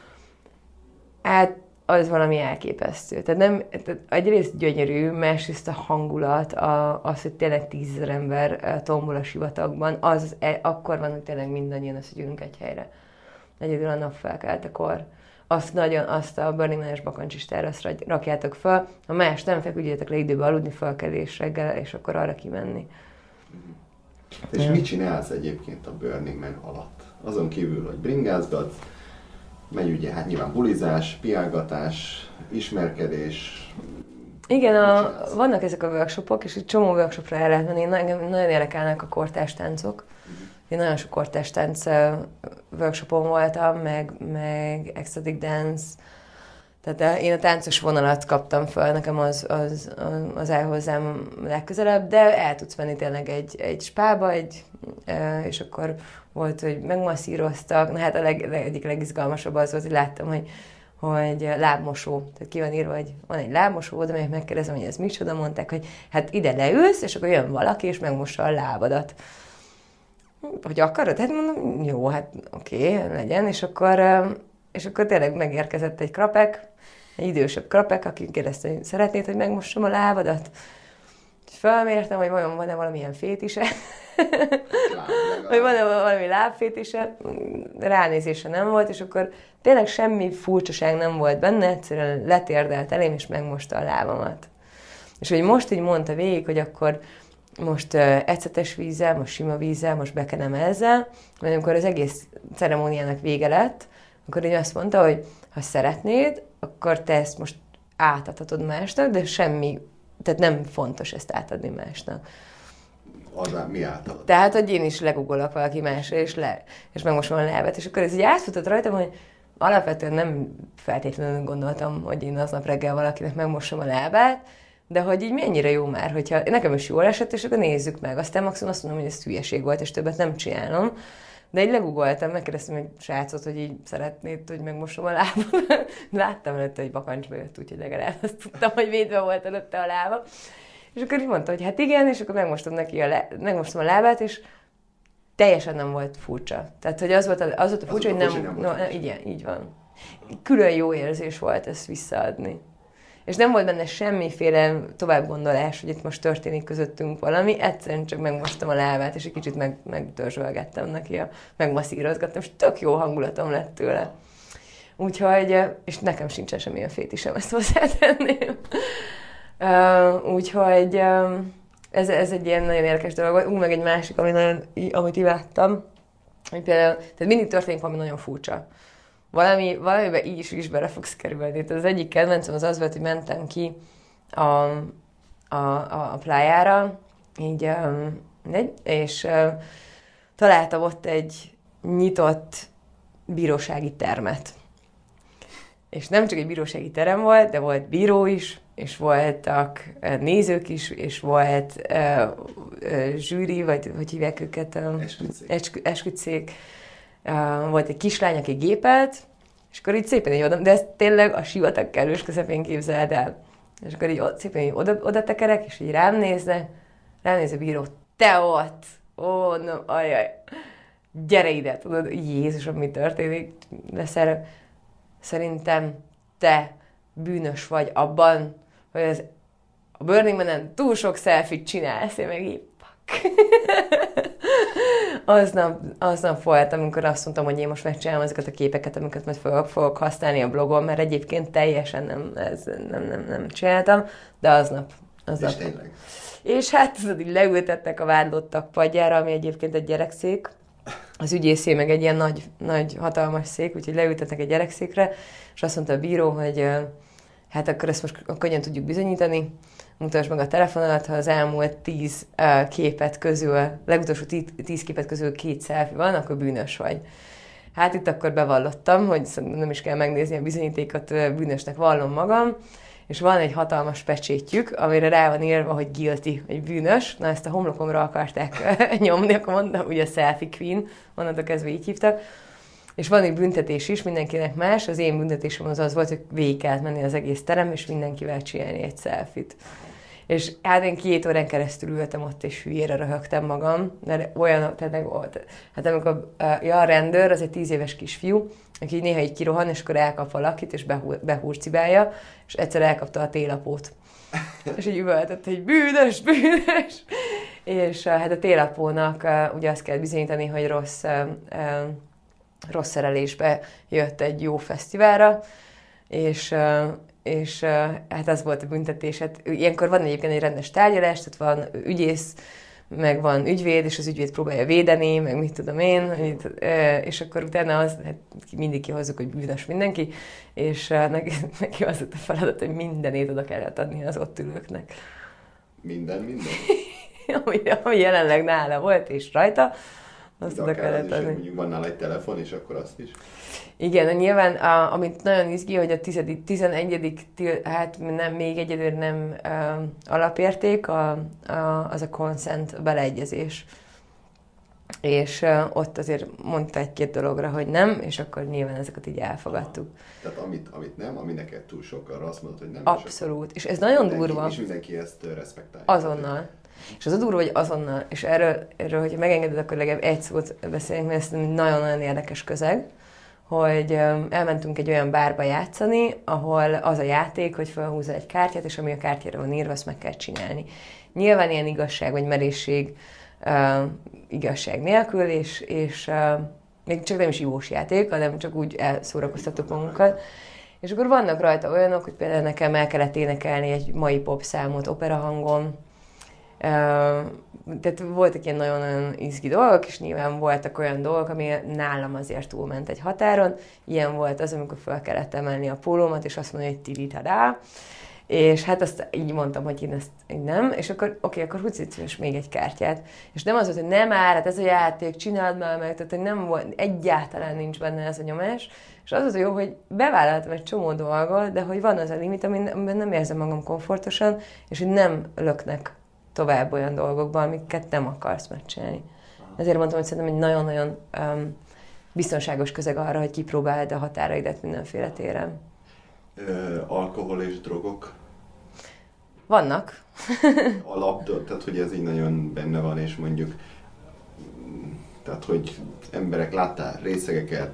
Hát az valami elképesztő. Tehát nem, tehát egyrészt gyönyörű, másrészt a hangulat, a, az, hogy tényleg tízezer ember tombol a sivatagban, az akkor van, hogy tényleg mindannyian összegyűlünk egy helyre. Egyedül a napfelkeltekor. Azt nagyon, azt a Burning Man-es bakancsistára azt rakjátok fel, ha más nem feküdjetek le időbe aludni, felkelés reggel, és akkor arra kimenni. Mm. És ja. Mit csinálsz egyébként a Burning Man alatt? Azon kívül, hogy bringázgatsz, megy ugye hát nyilván bulizás, piálgatás, ismerkedés. Igen, a, vannak ezek a workshopok, és egy csomó workshopra el lehet menni. Nagyon, nagyon érdekelnek a kortárs táncok. Én nagyon sok kortárs tánc workshopon voltam, meg, meg ecstatic dance. Tehát én a táncos vonalat kaptam föl, nekem az, az, az áll hozzám legközelebb, de el tudsz menni tényleg egy, egy spába, egy, és akkor volt, hogy megmasszíroztak. Na hát a leg, egyik legizgalmasabb az volt, hogy láttam, hogy, hogy lábmosó. Tehát ki van írva, hogy van egy lábmosó, oda megyek, megkérdezem, hogy ez micsoda, mondták, hogy hát ide leülsz, és akkor jön valaki, és megmossa a lábadat. Hogy akarod? Hát mondom, jó, hát oké, okay, legyen, és akkor, és akkor tényleg megérkezett egy krapek, egy idősebb krapek, aki kérdezte, hogy szeretnéd, hogy megmossam a lábadat? És felmértem, hogy vajon van-e valamilyen fétise, vagy van-e valami lábfétise, ránézése nem volt, és akkor tényleg semmi furcsaság nem volt benne, egyszerűen letérdelt elém, és megmosta a lábamat. És hogy most így mondta végig, hogy akkor most uh, ecetes vízzel, most sima vízzel, most bekenem ezzel, mert amikor az egész ceremóniának vége lett, akkor így azt mondta, hogy ha szeretnéd, akkor te ezt most átadhatod másnak, de semmi, tehát nem fontos ezt átadni másnak. Az mi átadod? Tehát, hogy én is legugolok valaki másra, és, le, és megmosom a lábát, és akkor ez így átfutott rajtam, hogy alapvetően nem feltétlenül gondoltam, hogy én aznap reggel valakinek megmosom a lábát, de hogy így mennyire jó már, hogyha nekem is jól esett, és akkor nézzük meg. Aztán maximum azt mondom, hogy ez hülyeség volt, és többet nem csinálom. De egy legugoltam, megkérdeztem egy srácot, hogy így szeretnéd, hogy megmosom a lábam. Láttam előtte, hogy bakancsba jött, úgyhogy legalább azt tudtam, hogy védve volt előtte a lába. És akkor így mondta, hogy hát igen, és akkor megmostam neki a, lá- megmostam a lábát, és teljesen nem volt furcsa. Tehát, hogy az volt a, az volt a furcsa, az hogy nem... nem, nem no, igen, így van. Külön jó érzés volt ezt visszaadni. És nem volt benne semmiféle továbbgondolás, hogy itt most történik közöttünk valami, egyszerűen csak megmostam a lábát, és egy kicsit meg, megdörzsölgettem neki, a, megmasszírozgattam, és tök jó hangulatom lett tőle. Úgyhogy, és nekem sincsen semmilyen fétisem, ezt hozzátenném. Uh, úgyhogy uh, ez, ez egy ilyen nagyon érdekes dolog volt. Ú, meg egy másik, ami nagyon, amit imádtam, hogy például, tehát mindig történik valami nagyon furcsa. Valami, valamiben így is, is bele fogsz kerülni. Tehát az egyik kedvencem az az volt, hogy mentem ki a, a, a, a plájára, így, um, és uh, találtam ott egy nyitott bírósági termet. És nem csak egy bírósági terem volt, de volt bíró is, és voltak nézők is, és volt uh, uh, zsűri, vagy hogy hívják őket? Um, esküdtszék. Esküdtszék. Uh, volt egy kislány, aki gépelt, és akkor így szépen így oda, de ez tényleg a sivatag kellős közepén képzeld el. És akkor így szépen így oda, oda tekerek, és így rám néznek, rám néz a bíró, te ott! Ó, no, ajaj, gyere ide, tudod, Jézusom, mi történik? De szer, szerintem te bűnös vagy abban, hogy az, a Burning Man-en túl sok selfie-t csinálsz, én meg így, Aznap, aznap volt, amikor azt mondtam, hogy én most megcsinálom ezeket a képeket, amiket majd fogok, fogok használni a blogon, mert egyébként teljesen nem, ez, nem, nem, nem csináltam, de aznap. aznap. És tényleg. És hát tudod, így leültettek a vádlottak padjára, ami egyébként egy gyerekszék. Az ügyészé meg egy ilyen nagy, nagy, hatalmas szék, úgyhogy leültettek egy gyerekszékre, és azt mondta a bíró, hogy hát akkor ezt most könnyen tudjuk bizonyítani, mutasd meg a telefonodat, ha az elmúlt tíz uh, képet közül, legutolsó tíz, tíz képet közül két selfie van, akkor bűnös vagy. Hát itt akkor bevallottam, hogy nem is kell megnézni a bizonyítékot, bűnösnek vallom magam, és van egy hatalmas pecsétjük, amire rá van írva, hogy guilty, hogy bűnös. Na, ezt a homlokomra akarták nyomni, akkor mondtam, ugye a selfie queen, onnantól kezdve így hívtak. És van egy büntetés is, mindenkinek más. Az én büntetésem az az volt, hogy végig kellett menni az egész terem, és mindenkivel csinálni egy selfie-t. És hát én két órán keresztül ültem ott, és hülyére röhögtem magam, mert olyan, tehát volt. Hát amikor ja, a rendőr, az egy tíz éves kisfiú, aki így néha így kirohan, és akkor elkap valakit, és behurcibálja, és egyszer elkapta a télapót. És így üvöltött, hogy bűnös, bűnös! És hát a télapónak ugye azt kell bizonyítani, hogy rossz, rossz szerelésbe jött egy jó fesztiválra, és és hát az volt a büntetés. Hát, ilyenkor van egyébként egy rendes tárgyalás, tehát van ügyész, meg van ügyvéd, és az ügyvéd próbálja védeni, meg mit tudom én, és akkor utána az, hát mindig kihozzuk, hogy bűnös mindenki, és neki, neki az volt a feladat, hogy mindenét oda kellett adni az ott ülőknek. Minden, minden? ami, ami jelenleg nála volt, és rajta, azt de oda kellett adni. Mondjuk van nála egy telefon, és akkor azt is. Igen, nyilván, a, amit nagyon izgi, hogy a tizedik, tizenegyedik, hát nem, még egyedül nem uh, alapérték, a, a, az a consent, a beleegyezés. És uh, ott azért mondta egy-két dologra, hogy nem, és akkor nyilván ezeket így elfogadtuk. Tehát amit, amit nem, ami neked túl sok, arra azt mondod, hogy nem. Abszolút, és, és ez nagyon mindenki, durva. És mindenki ezt respektálja. Azonnal. És az a durva, hogy azonnal, és erről, erről hogyha megengeded, akkor legalább egy szót beszélünk, mert ez nagyon-nagyon érdekes közeg, hogy elmentünk egy olyan bárba játszani, ahol az a játék, hogy felhúzol egy kártyát, és ami a kártyára van írva, azt meg kell csinálni. Nyilván ilyen igazság vagy merészség uh, igazság nélkül, és, és uh, még csak nem is jós játék, hanem csak úgy elszórakoztattuk magunkat. És akkor vannak rajta olyanok, hogy például nekem el kellett énekelni egy mai pop számot opera hangon. Uh, tehát voltak ilyen nagyon-nagyon izgi dolgok, és nyilván voltak olyan dolgok, ami nálam azért túlment egy határon. Ilyen volt az, amikor fel kellett emelni a pólómat, és azt mondani, hogy tiri-tadá. És hát azt így mondtam, hogy én ezt így nem, és akkor oké, akkor húsz még egy kártyát. És nem az volt, hogy nem áll, hát ez a játék, csináld már meg, tehát hogy nem volt, egyáltalán nincs benne ez a nyomás. És az az jó, hogy bevállaltam egy csomó dolgot, de hogy van az a limit, amiben nem érzem magam komfortosan, és hogy nem löknek tovább olyan dolgokba, amiket nem akarsz megcsinálni. Ezért mondtam, hogy szerintem egy nagyon-nagyon um, biztonságos közeg arra, hogy kipróbáld a határaidat mindenféle téren. Ö, alkohol és drogok? Vannak. Alap, tehát hogy ez így nagyon benne van, és mondjuk, tehát hogy emberek, láttál részegeket,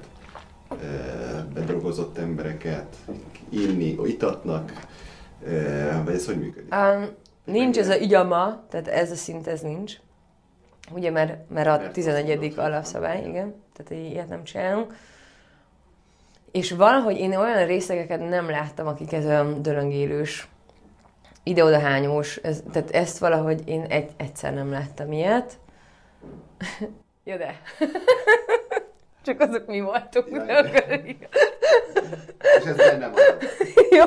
bedrogozott embereket, inni, itatnak, vagy ez hogy működik? Um, nincs ez a igyama, tehát ez a szint, ez nincs. Ugye, mert, mert a tizenegyedik alapszabály, igen, tehát ilyet nem csinálunk. És valahogy én olyan részlegeket nem láttam, akik ez olyan dölöngélős, ide-oda hányós, ez, tehát ezt valahogy én egy, egyszer nem láttam ilyet. Jó, de... Csak azok mi voltunk. Ja, de akkor... És ez benne van. Jó.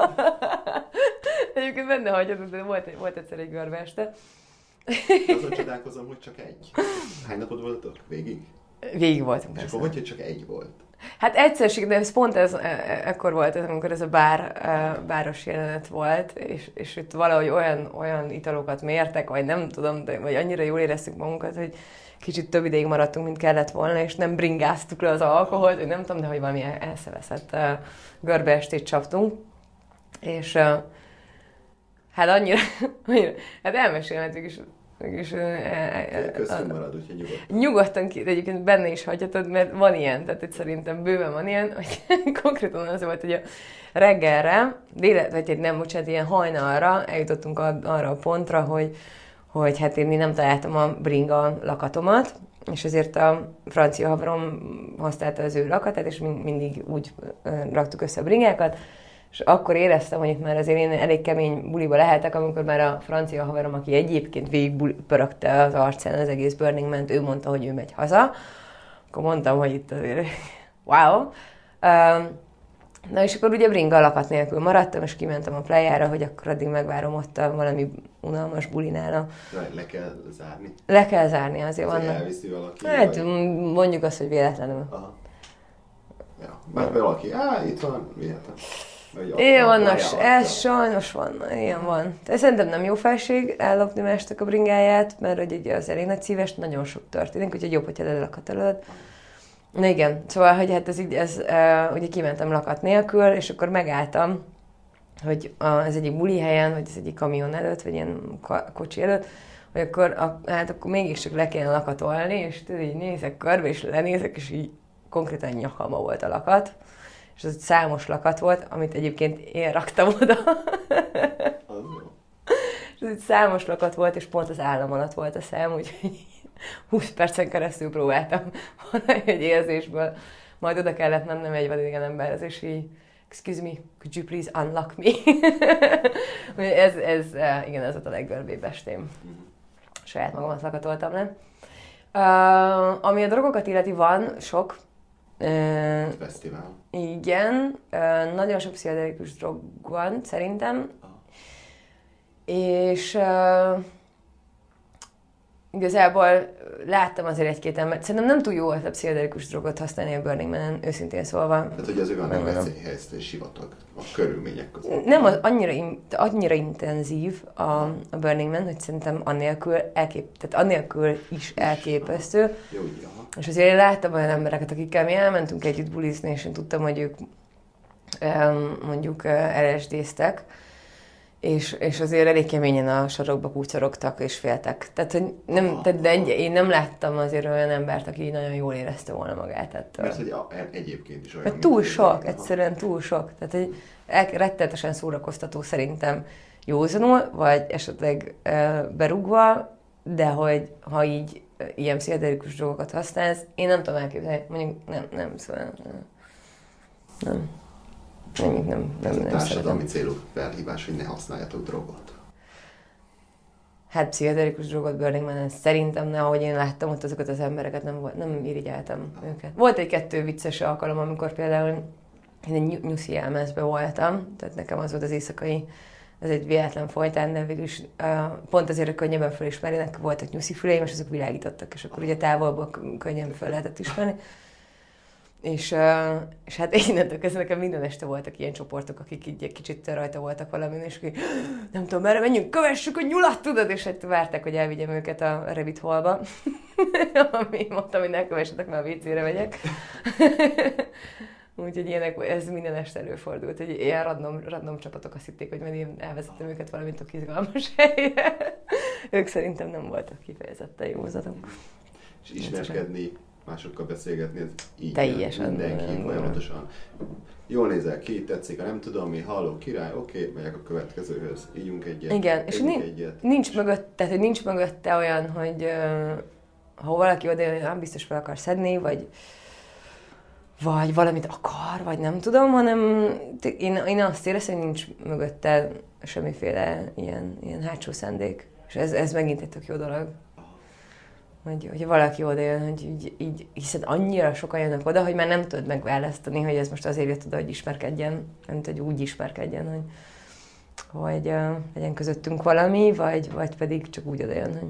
Egyébként benne hagyhatod, de volt, volt egyszer egy görbe este. De azon csodálkozom, hogy csak egy. Hány napod voltatok? Végig? Végig voltunk. És akkor hogy, hogy csak egy volt? Hát egyszer, de ez pont ez, ekkor volt ez, amikor ez a bár, báros jelenet volt, és, és itt valahogy olyan, olyan italokat mértek, vagy nem tudom, de, vagy annyira jól éreztük magunkat, hogy kicsit több ideig maradtunk, mint kellett volna, és nem bringáztuk le az alkoholt, vagy nem tudom, de hogy valami elszeveszett uh, görbeestét csaptunk. És uh, hát annyira, annyira, hát elmesélhetjük is, is uh, Köszönöm marad, úgyhogy nyugodtan. Nyugodtan ki, egyébként benne is hagyhatod, mert van ilyen, tehát hogy szerintem bőven van ilyen, hogy konkrétan az volt, hogy a reggelre, délet, vagy egy nem, bocsánat, ilyen hajnalra eljutottunk arra a pontra, hogy hogy hát én nem találtam a bringa lakatomat, és ezért a francia haverom használta az ő lakatát, és mindig úgy raktuk össze a bringákat, és akkor éreztem, hogy itt már azért én elég kemény buliba lehetek, amikor már a francia haverom, aki egyébként végig pörögte az arcán az egész Burning Man-t, ő mondta, hogy ő megy haza, akkor mondtam, hogy itt azért wow. Na és akkor ugye bringa lakat nélkül maradtam, és kimentem a playára, hogy akkor addig megvárom ott a valami unalmas bulinál. A... Le, le kell zárni? Le kell zárni, azért van. vannak. Elviszi valaki? Hát vagy... mondjuk azt, hogy véletlenül. Aha. Ja, mert valaki, á, itt van, véletlen. Igen, vannak, ez sajnos van, ilyen van. De szerintem nem jó felség ellopni másnak a bringáját, mert hogy az elég nagy szíves, nagyon sok történik, úgyhogy jobb, hogyha lelakat előd. Na igen, szóval, hogy hát ez így, ez, uh, ugye kimentem lakat nélkül, és akkor megálltam, hogy az egyik buli helyen, vagy az egyik kamion előtt, vagy ilyen kocsi előtt, hogy akkor, a, hát akkor mégiscsak le kellene lakatolni, és tudod, így nézek körbe, és lenézek, és így konkrétan nyakama volt a lakat, és ez egy számos lakat volt, amit egyébként én raktam oda. És ez egy számos lakat volt, és pont az állam alatt volt a szám, úgyhogy húsz percen keresztül próbáltam valami egy érzésből. Majd oda kellett mennem egy vadidegen emberhez, és így, excuse me, could you please unlock me? ez, ez, igen, ez volt a leggörbébb estém. Saját magamat lakatoltam le. Uh, ami a drogokat illeti, van sok. Uh, Fesztivál. Igen, uh, nagyon sok pszichedelikus drog van, szerintem. Ah. És... Uh, Igazából láttam azért egy-két embert. Szerintem nem túl jó volt a pszichedelikus drogot használni a Burning Man-en, őszintén szólva. Tehát, hogy azért van egy veszélyhelyzet és sivatag a körülmények között. Nem, az annyira, annyira intenzív a, a Burning Man, hogy szerintem annélkül, elkép, tehát annélkül is elképesztő. Jó, ugye, és azért én láttam olyan embereket, akikkel mi elmentünk együtt bulizni, és én tudtam, hogy ők mondjuk el es dé-ztek. És, és azért elég keményen a sarokba kúcorogtak és féltek. Tehát, hogy nem, tehát de egy, én nem láttam azért olyan embert, aki nagyon jól érezte volna magát ettől. Mert hogy a, egyébként is olyan... Mert túl sok, egyszerűen túl sok. Tehát, hogy rettenetesen szórakoztató szerintem józanul, vagy esetleg e, berúgva, de hogy ha így e, ilyen pszichedelikus drogokat használsz, én nem tudom elképzelni, mondjuk nem, nem, szóval nem. nem. Nem, nem, nem, Ez nem a társadalmi szeretem. célú felhívás, hogy ne használjatok drogot. Hát pszichedelikus drogot Burning Man-en szerintem, ne, ahogy én láttam ott azokat az embereket, nem, volt, nem irigyeltem ah. őket. Volt egy-kettő vicces alkalom, amikor például én egy nyuszi elmezbe voltam, tehát nekem az volt az éjszakai ez egy véletlen folytán, de végül is uh, pont azért, hogy könnyebben felismerjenek, voltak nyuszi füleim, és azok világítottak, és akkor ugye távolból könnyen fel lehetett ismerni. És, uh, és hát innentől kezdve nekem minden este voltak ilyen csoportok, akik így egy kicsit rajta voltak valamin, és ki, nem tudom, merre menjünk, kövessük a nyulat, tudod? És hát várták, hogy elvigyem őket a Rabbit Hole-ba. Ami mondtam, hogy ne kövessetek, mert a vécére megyek. Úgyhogy ilyenek, ez minden este előfordult, hogy ilyen random, random csapatok azt hitték, hogy majd én elvezettem őket valamint a izgalmas helyre. Ők szerintem nem voltak kifejezetten józatok. És ismerkedni, másokkal beszélgetni, ez így teljesen mindenki folyamatosan. Jól nézel ki, tetszik, ha nem tudom mi, halló, király, oké, okay, megyek a következőhöz, ígyunk egyet. Igen, és nincs, egyet. nincs mögött, tehát hogy nincs mögötte olyan, hogy uh, ha valaki oda nem biztos fel akar szedni, vagy vagy valamit akar, vagy nem tudom, hanem én, én azt éreztem, hogy nincs mögötte semmiféle ilyen, ilyen hátsó szándék. És ez, ez megint egy tök jó dolog. Hogy, hogy valaki oda jön, hogy így, így, hiszen annyira sokan jönnek oda, hogy már nem tudod megválasztani, hogy ez most azért jött oda, hogy ismerkedjen, nem hogy úgy ismerkedjen, hogy, hogy uh, legyen közöttünk valami, vagy, vagy pedig csak úgy oda jön, hogy...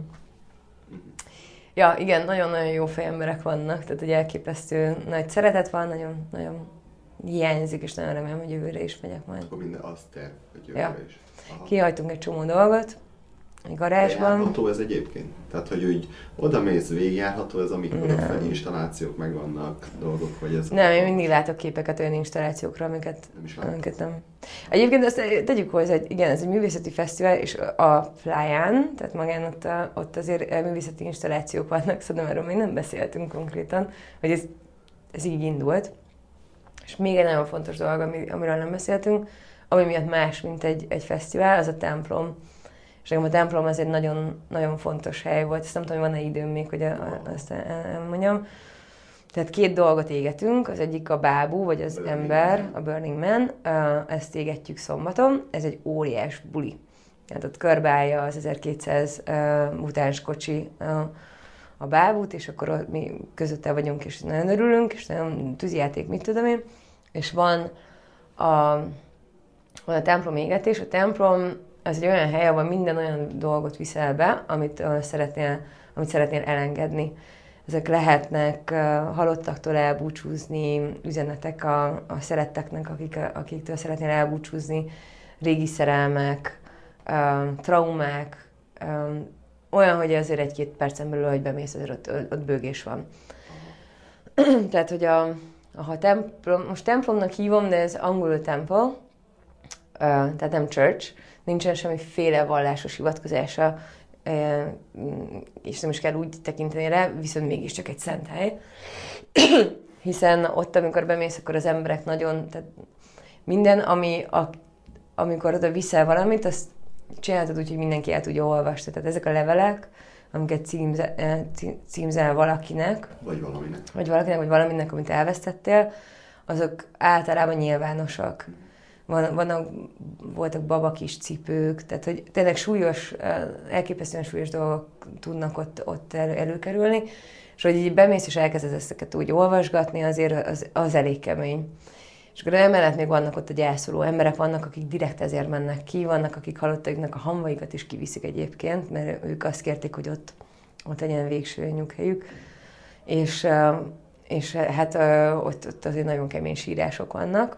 Ja, igen, nagyon-nagyon jó fejemberek vannak, tehát egy elképesztő nagy szeretet van, nagyon, nagyon hiányzik, és nagyon remélem, hogy jövőre is megyek majd. Akkor minden azt terv, hogy jövőre ja. is. Aha. Kihajtunk egy csomó dolgot, egy garázsban. Járható ez egyébként? Tehát, hogy úgy odamész, végigjárható ez, amikor nem. a installációk megvannak, dolgok, vagy ez... Nem, én mindig látok képeket olyan installációkra, amiket nem. Is amiket nem. Egyébként azt tegyük hozzá, hogy igen, ez egy művészeti fesztivál, és a Flyán, tehát magán ott, a, ott azért művészeti installációk vannak, szóval erről még nem beszéltünk konkrétan, hogy ez, ez így indult. És még egy nagyon fontos dolog, amiről nem beszéltünk, ami miatt más, mint egy, egy fesztivál, az a templom. És nekem a templom az egy nagyon, nagyon fontos hely volt, ezt nem tudom, hogy van-e időm még, hogy a, azt elmondjam. Tehát két dolgot égetünk, az egyik a bábú, vagy az Burning ember, Man. A Burning Man, ezt égetjük szombaton, ez egy óriás buli. Tehát ott körbeállja az ezerkétszáz mutáns kocsi a bábút, és akkor mi közötte vagyunk, és nagyon örülünk, és nagyon tűzijáték, mit tudom én. És van a, van a templom égetés, a templom az egy olyan hely, ahol minden olyan dolgot viszel be, amit uh, szeretnél, amit szeretnél elengedni. Ezek lehetnek uh, halottaktól elbúcsúzni, üzenetek a, a szeretteknek, akik, akiktől szeretnél elbúcsúzni, régi szerelmek, uh, traumák, um, olyan, hogy azért egy-két percen belül, hogy bemész, azért ott, ott bőgés van. Tehát, hogy a, a templom, most templomnak hívom, de ez angolul temple, uh, tehát nem church, nincsen semmiféle vallásos hivatkozása, és nem is kell úgy tekinteni rá, viszont mégiscsak egy szent hely. Hiszen ott, amikor bemész, akkor az emberek nagyon, tehát minden, ami, a, amikor oda viszel valamit, azt csináltad úgy, hogy mindenki el tudja olvasni. Tehát ezek a levelek, amiket címze, címzel valakinek, vagy valaminek, vagy valakinek, vagy valaminek, amit elvesztettél, azok általában nyilvánosak. Van, vannak, voltak babakis cipők, tehát hogy tényleg súlyos, elképesztően súlyos dolgok tudnak ott, ott elő, előkerülni, és hogy így bemész és elkezded ezeket úgy olvasgatni, azért az, az elég kemény. És akkor emellett még vannak ott a gyászoló emberek, vannak, akik direkt ezért mennek ki, vannak, akik halottaiknak a hamvaikat is kiviszik egyébként, mert ők azt kérték, hogy ott, ott legyen végső nyughelyük. És, és hát ott, ott azért nagyon kemény sírások vannak.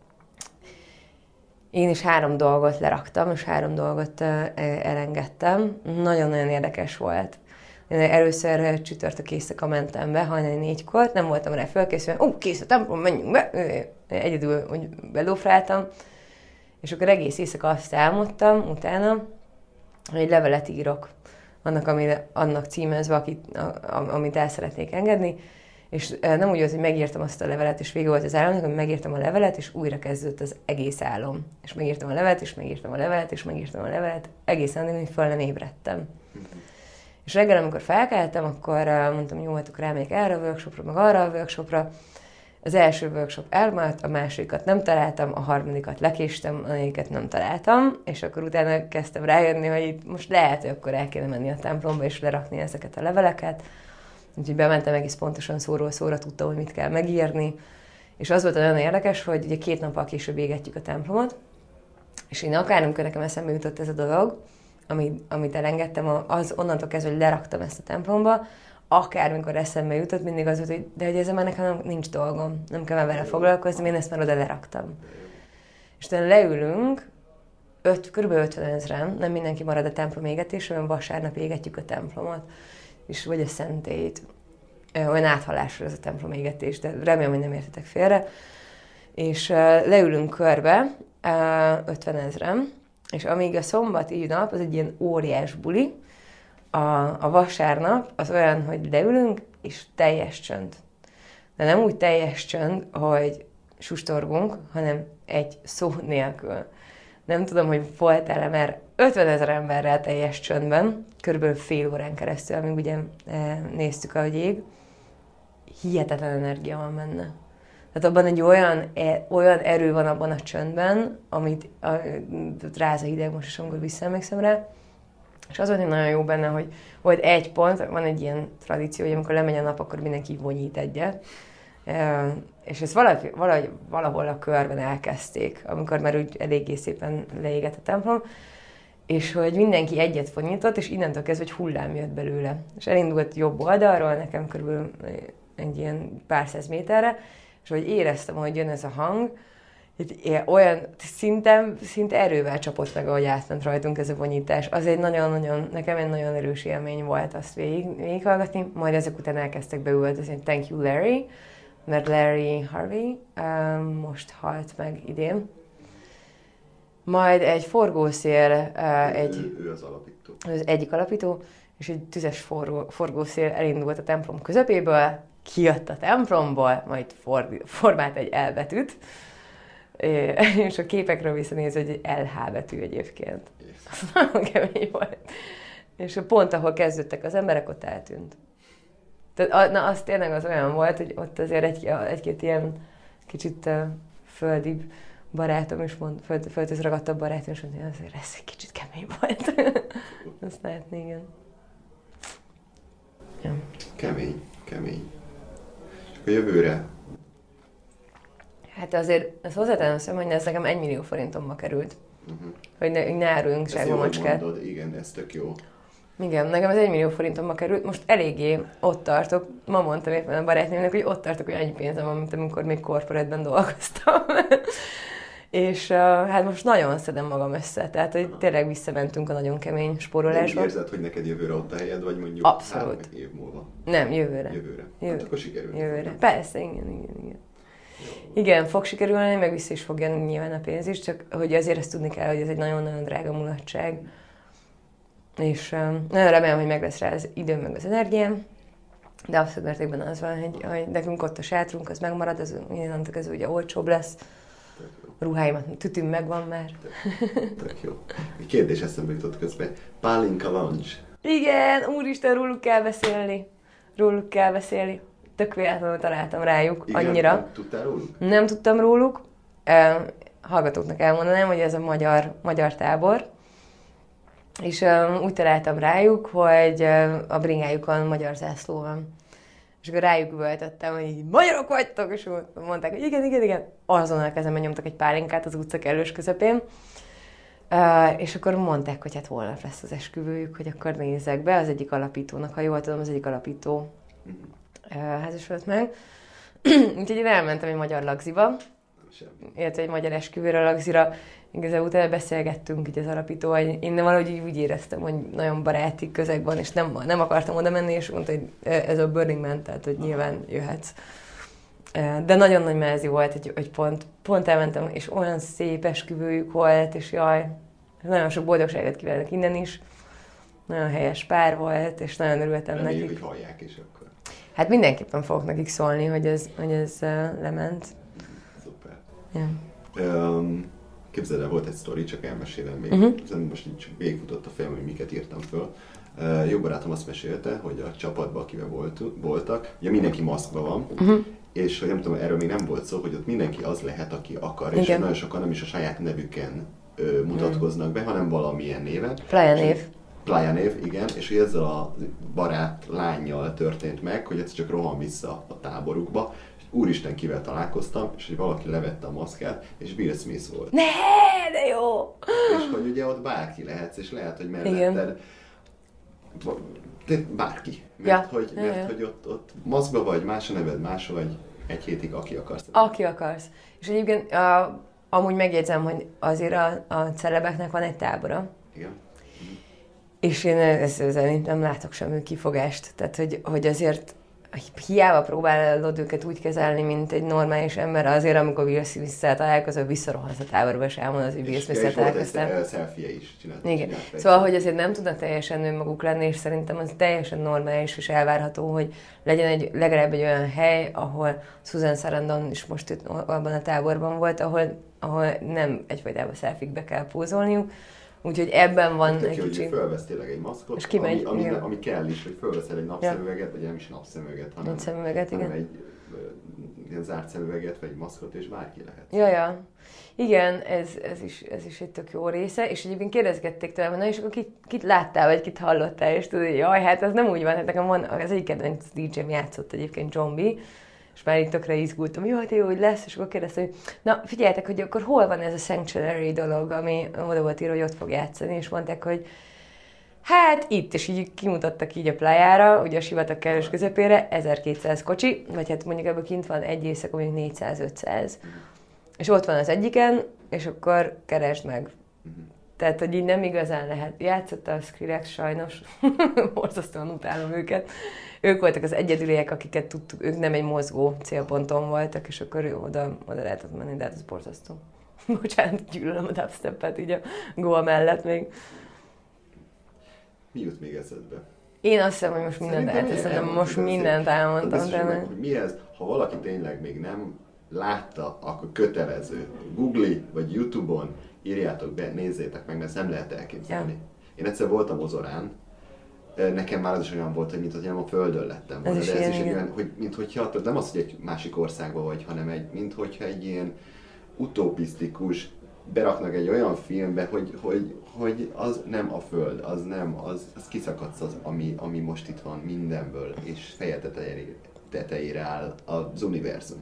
Én is három dolgot leraktam, és három dolgot elengedtem. Nagyon-nagyon érdekes volt. Én először csütörtök éjszaka mentem be, hajnali négykor, nem voltam rá felkészülve, ó, kész a templom, menjünk be! Egyedül úgy belófráltam, és akkor egész éjszaka azt álmodtam utána, hogy egy levelet írok annak, amire, annak címezve, akit, a, amit el szeretnék engedni, és nem úgy volt, hogy megírtam azt a levelet, és vége volt az álomnak, hanem megírtam a levelet, és újra kezdődött az egész álom. És megírtam a levelet, és megírtam a levelet, és megírtam a levelet, egészen addig, hogy föl nem ébredtem. És reggel, amikor felkeltem, akkor mondtam, jó, hát akkor rámegyek erre a workshopra, meg arra a workshopra. Az első workshop elmaradt, a másodikat nem találtam, a harmadikat lekéstem, a negyiket nem találtam, és akkor utána kezdtem rájönni, hogy itt most lehet, hogy akkor el kéne menni a templomba, és lerakni ezeket a leveleket. Úgyhogy bementem egész pontosan szóról szóra, tudtam, hogy mit kell megírni. És az volt nagyon érdekes, hogy ugye két nappal később égetjük a templomot, És én akármikor nekem eszembe jutott ez a dolog, amit, amit elengedtem, az onnantól kezdve, hogy leraktam ezt a templomba, akármikor eszembe jutott, mindig az volt, hogy de hogy ezzel már nekem nincs dolgom, nem kell már vele foglalkozni, én ezt már oda leraktam. És utána leülünk, öt, kb. ötven ezren, nem mindenki marad a templom égetésre, olyan vasárnap égetjük a templomot, és vagy a szentélyt. Olyan áthallásra ez a templom égetés, de remélem, hogy nem értetek félre. És leülünk körbe, ötven ezren, és amíg a szombati nap, az egy ilyen óriás buli, a, a vasárnap az olyan, hogy leülünk, és teljes csönd. De nem úgy teljes csönd, hogy sustorgunk, hanem egy szó nélkül. Nem tudom, hogy voltál-e, mert ötven ezer emberrel teljes csöndben, körülbelül fél órán keresztül, amíg ugye néztük, ahogy ég, hihetetlen energia van benne. Tehát abban egy olyan, olyan erő van abban a csöndben, amit a, ráz a hideg most is, amikor visszaemlékszem rá. És az volt egy nagyon jó benne, hogy volt egy pont, van egy ilyen tradíció, hogy amikor lemegy a nap, akkor mindenki vonyít egyet. És ezt valahogy, valahogy, valahol a körben elkezdték, amikor már úgy eléggé szépen leégett a templom, és hogy mindenki egyet vonyított, és innentől kezdve egy hullám jött belőle. És elindult jobb oldalról, nekem körülbelül egy ilyen pár száz méterre, és hogy éreztem, hogy jön ez a hang, itt olyan szinten, szinte erővel csapott meg, ahogy átment rajtunk ez a vonyítás. Az egy nagyon-nagyon, nekem egy nagyon erős élmény volt azt végig, végighallgatni, majd ezek után elkezdtek beültözni, hogy thank you Larry, mert Larry Harvey um, most halt meg idén. Majd egy forgószél, uh, egy, ő, ő az alapító. Az egyik alapító, és egy tüzes forgó, forgószél elindult a templom közepéből, kijött a templomból, majd ford, formált egy L betűt, és a képekről visszanézve, hogy egy el há betű egyébként. Az nagyon kemény volt. És pont ahol kezdődtek az emberek, ott eltűnt. Tehát, na, az tényleg az olyan volt, hogy ott azért egy, egy-két ilyen kicsit uh, földibb barátom is mond, föld, földhöz ragadtabb barátom is mondta, hogy azért ez egy kicsit kemény volt. Azt lehetni, igen. Ja. Kemény, kemény. És a jövőre? Hát azért, ezt hozzáteszem, hogy ez nekem egy millió forintomba került. Uh-huh. Hogy ne, ne áruljunk sárga macskát. Mondod, igen, ez tök jó. Igen, nekem ez egy millió forintomba került. Most eléggé ott tartok, ma mondtam éppen a barátnőmnek, hogy ott tartok, hogy annyi pénzem van, mint amikor még corporate-ben dolgoztam. És uh, hát most nagyon szedem magam össze, tehát hogy tényleg visszamentünk a nagyon kemény spórolásba. Nem érzed, hogy neked jövőre ott a helyed, vagy mondjuk abszolút. Három év múlva? Nem, jövőre. Jövőre. Jövő. Hát akkor sikerül. Jövőre. Persze, igen, igen, igen. Jó. Igen, fog sikerülni, meg vissza is fog jönni nyilván a pénz is, csak hogy azért ezt tudni kell, hogy ez egy nagyon-nagyon drága mulatság. És um, nagyon remélem, hogy meg lesz rá az időm, meg az energiám, de abszolút mértékben az van, hogy, hogy nekünk ott a sátrunk, az megmarad, az mindennantól ez ugye olcsóbb lesz. A ruháimat, tütüm megvan már. Tök, tök jó. Egy kérdés eszembe jutott közben. Pálinka lunch. Igen, úristen, róluk kell beszélni. Róluk kell beszélni. Tök véletlenül találtam rájuk, igen, annyira. Nem tudtál róluk? Nem tudtam róluk. Uh, hallgatóknak elmondanám, hogy ez a magyar, magyar tábor. És uh, úgy találtam rájuk, hogy uh, a bringájukon magyar zászló van. És akkor rájuk üvöltöttem, hogy így, magyarok vagytok, és mondták, hogy igen, igen, igen. Azonnal kezemben nyomtak egy pálinkát az utca kellős közepén. Uh, és akkor mondták, hogy hát holnap lesz az esküvőjük, hogy akkor nézzek be az egyik alapítónak, ha jól tudom, az egyik alapító uh, házasodott meg. Úgyhogy én elmentem egy magyar lagziba, illetve egy magyar esküvőre lagzira. Igazából utána beszélgettünk így az alapítóval, én valahogy úgy éreztem, hogy nagyon baráti közeg van, és nem, nem akartam oda menni, és mondta, hogy ez a Burning Man, tehát hogy nyilván jöhetsz. De nagyon nagy melzi volt, hogy, hogy pont, pont elmentem, és olyan szép esküvőjük volt, és jaj, nagyon sok boldogságot kívánok innen is. Nagyon helyes pár volt, és nagyon örültem Reméljük, nekik. hogy hallják is akkor. Hát mindenképpen fogok nekik szólni, hogy ez, hogy ez uh, lement. Szuper. Ja. Um, Képzeld el, volt egy sztori, csak elmesélem még. Uh-huh. Most így végigfutott a fejem, hogy miket írtam föl. Uh, jó barátom azt mesélte, hogy a csapatban, akivel volt, voltak, ugye mindenki maszkban van, uh-huh. és hogy nem tudom, erről még nem volt szó, hogy ott mindenki az lehet, aki akar, igen. és nagyon sokan nem is a saját nevüken ö, mutatkoznak be, hanem valamilyen néven. Playa név. Playa név, igen, és hogy ezzel a barát lánnyal történt meg, hogy ez csak rohan vissza a táborukba, és úristen kivel találkoztam, és hogy valaki levette a maszkát, és Will Smith volt. Ne, de jó! És hogy ugye ott bárki lehetsz, és lehet, hogy melletted de bárki. Mert, ja. hogy, mert ja, ja. hogy ott, ott maszkba vagy, más a neved, más vagy, egy hétig aki akarsz. Aki akarsz. És egyébként a, amúgy megjegyzem, hogy azért a, a celebeknek van egy tábora. Igen. És én ezzel nem látok semmi kifogást. Tehát, hogy, hogy azért hiába próbálod őket úgy kezelni, mint egy normális ember, azért, amikor Will Smith-szel találkozol, visszarohansz a táborba, és elmondod, hogy Will Smith-szel találkoztál. És volt egy selfie is csinált. Igen. Csinált szóval, hogy azért nem tudnak teljesen önmaguk lenni, és szerintem az teljesen normális és elvárható, hogy legyen egy, legalább egy olyan hely, ahol Susan Sarandon is most itt abban a táborban volt, ahol, ahol nem egyfajtában selfie-be kell pózolniuk. Úgyhogy ebben van egy kicsit... Hogy fölvesz tényleg egy maszkot, és kimegy, ami, ami, ami kell is, hogy fölveszel egy napszemüveget, ja. vagy nem is napszemüveget, hanem, egy szemüveget, hanem igen. egy ilyen zárt szemüveget, vagy egy maszkot, és bárki lehet. Ja, ja. Igen, ez, ez, is, ez is egy tök jó része, és egyébként kérdezgették tőlem, hogy na és akkor kit, kit láttál, vagy kit hallottál, és tudod, hogy jaj, hát ez nem úgy van, hát nekem van, az egyik kedvenc dé jém játszott egyébként, John B., és már itt tökre izgultam, jó, hát jó, hogy lesz, és akkor kérdezte, hogy na figyeljetek, hogy akkor hol van ez a Sanctuary dolog, ami oda volt írva, hogy ott fog játszani, és mondták, hogy hát itt, és így kimutattak így a plájára, ugye a sivatag kellős közepére, ezerkétszáz kocsi, vagy hát mondjuk ebből kint van egy éjszaka, mondjuk négyszáz-ötszáz. És ott van az egyiken, és akkor keresd meg. Tehát, hogy így nem igazán lehet. Játszott a Skrillex sajnos, borzasztóan utálom őket. Ők voltak az egyedüliek, akiket tudtuk, ők nem egy mozgó célponton voltak, és akkor oda, oda lehetett menni, de hát ez borzasztó. Bocsánat, gyűlölöm a dubstepet így a Goa mellett még. Mi jut még eszedbe? Én azt hiszem, hogy most mindent elteszem, most mindent elmondtam. De meg, hogy mi ez? Ha valaki tényleg még nem látta, akkor kötelező. Google vagy YouTube-on írjátok be, nézzétek meg, mert ezt nem lehet elképzelni. Ja. Én egyszer voltam Ozorán, nekem már az is olyan volt, hogy mint hogy nem a földön lettem volna, de ez is egy olyan, hogy mint hogyha, nem az, hogy egy másik országban vagy, hanem egy, mint hogyha egy ilyen utopisztikus, beraknak egy olyan filmbe, hogy, hogy, hogy az nem a föld, az nem, az, az kiszakadsz az, ami, ami most itt van mindenből, és feje tetejére, tetejére áll az univerzum.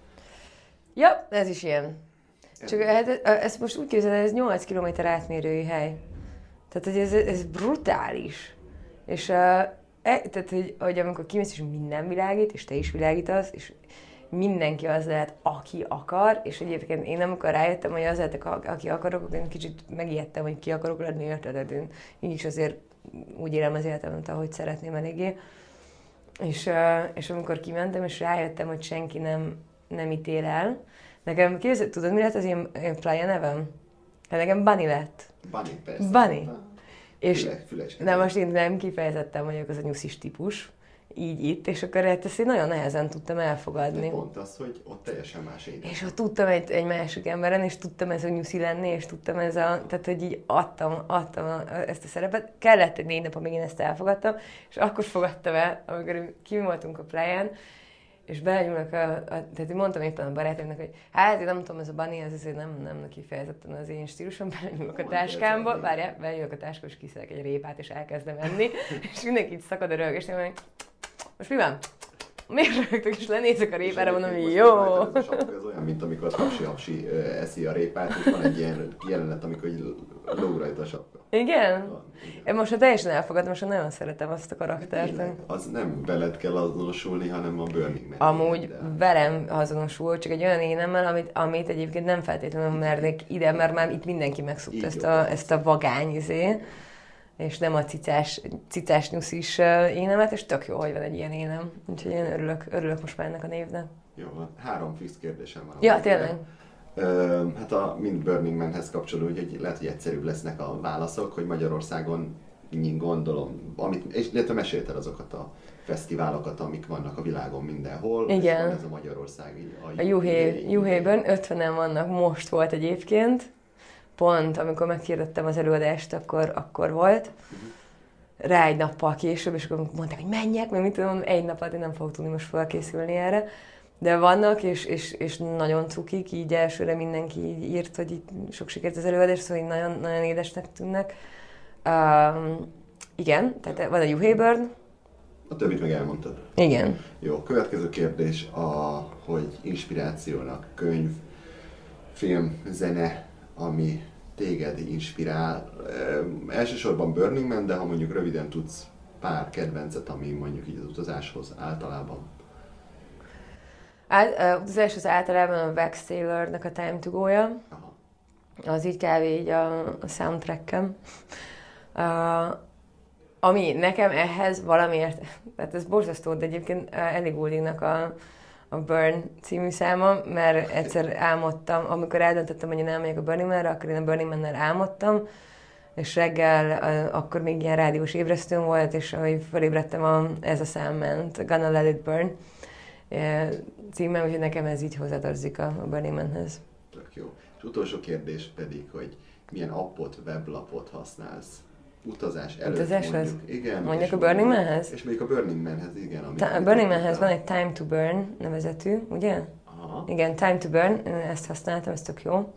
Ja, ez is ilyen. Csak hát, ezt most úgy képzeled, ez nyolc kilométer átmérői hely. Tehát, hogy ez, ez brutális. És uh, e, tehát, hogy, hogy amikor kimész, és minden világít, és te is világítasz, és mindenki az lehet, aki akar, és egyébként én amikor rájöttem, hogy az lehetek, aki akarok, én kicsit megijedtem, hogy ki akarok lenni, érted? Én így is azért úgy élem az életemet, ahogy szeretném eléggé. És, uh, és amikor kimentem, és rájöttem, hogy senki nem, nem ítél el. Nekem, képzeld, tudod, mi lett az én, én playa nevem? Hát nekem Bunny lett. Bunny, persze. Bunny. És Füle, de most én nem kifejezetten vagyok az a nyuszis típus, így itt, és akkor ezt én nagyon nehezen tudtam elfogadni. De pont az, hogy ott teljesen más én. És ott tudtam egy, egy másik emberen, és tudtam ez a nyuszi lenni, és tudtam ez a, tehát hogy így adtam, adtam a, ezt a szerepet. Kellett egy négy nap, amíg én ezt elfogadtam, és akkor fogadtam el, amikor kim voltunk a pláján, és belenyúlnak a, a, tehát mondtam éppen a barátomnak, hogy hát én nem tudom, ez a Bunny, ez azért nem, nem kifejezetten az én stílusom, belenyúlok a táskámba, várjál, belenyúlok a táskámba, és kiszedek egy répát, és elkezdem enni, és mindenki így szakad a röhögés, és mondom, most mi van? Miért rögtök, és lenézek a répára, mondom, hogy jó. Ez olyan, mint amikor a hapsi-hapsi eszi a répát, és van egy ilyen jelenet, amikor lóg rajta a sapka. Igen? Van, igen. Én most teljesen elfogadom, most nagyon szeretem azt a karaktert. Tényleg, az nem veled kell azonosulni, hanem a Burning Man. Amúgy de... velem azonosul, csak egy olyan énemmel, amit, amit egyébként nem feltétlenül mernék ide, mert már itt mindenki megszokta ezt a, ezt a vagány izé, és nem a cicás, cicás nyuszis énemet, és tök jó, hogy van egy ilyen énem. Úgyhogy én örülök, örülök most már ennek a névnek. Jó, három fix kérdésem van. Ja, tényleg. Ö, hát a mind Burning Man-hez kapcsolódó, hogy lehet, hogy egyszerűbb lesznek a válaszok, hogy Magyarországon gondolom, amit, és illetve mesélted azokat a fesztiválokat, amik vannak a világon mindenhol. Igen. És van ez a Magyarországi. A, a Juhé, Juhében ötvenen vannak, most volt egyébként. Pont, amikor megkérdettem az előadást, akkor, akkor volt. Rá egy nappal később, és akkor mondták, hogy menjek, mert mit tudom, egy nap alatt én nem fogok tudni most felkészülni erre. De vannak, és, és, és nagyon cukik, így elsőre mindenki így írt, hogy itt sok sikert az előadás, szóval nagyon, nagyon édesnek tűnnek. Um, igen, tehát van a Juhéburn. A többit meg elmondtad. Igen. Jó, következő kérdés, a, hogy inspirációnak könyv, film, zene, ami téged inspirál. E, elsősorban Burning Man, de ha mondjuk röviden tudsz pár kedvencet, ami mondjuk így az utazáshoz általában. Át, az első az általában a Wax Taylornak a Time to Go-ja. Aha. Az így kb. Így a, a soundtrack-em. Uh, ami nekem ehhez valamiért, tehát ez borzasztó, de egyébként Ellie Gouldingnak a, a Burn című száma, mert egyszer álmodtam, amikor eldöntöttem, hogy én elmegyek a Burning Man-re, akkor én a Burning Man-nel álmodtam, és reggel, akkor még ilyen rádiós ébresztőm volt, és ahogy felébredtem, a, ez a szám ment, Gonna Let It Burn címmel, úgyhogy nekem ez így hozzátartozik a, a Burning Man-hez. Tök jó. És utolsó kérdés pedig, hogy milyen appot, weblapot használsz utazás előtt, Utazáshoz? mondjuk. Igen. Mondjuk a Burning Man-hez? És mondjuk a Burning Man-hez, igen. Ta- a Burning Man-hez van egy Time to Burn nevezetű, ugye? Aha. Igen, Time to Burn, ezt használtam, ez tök jó.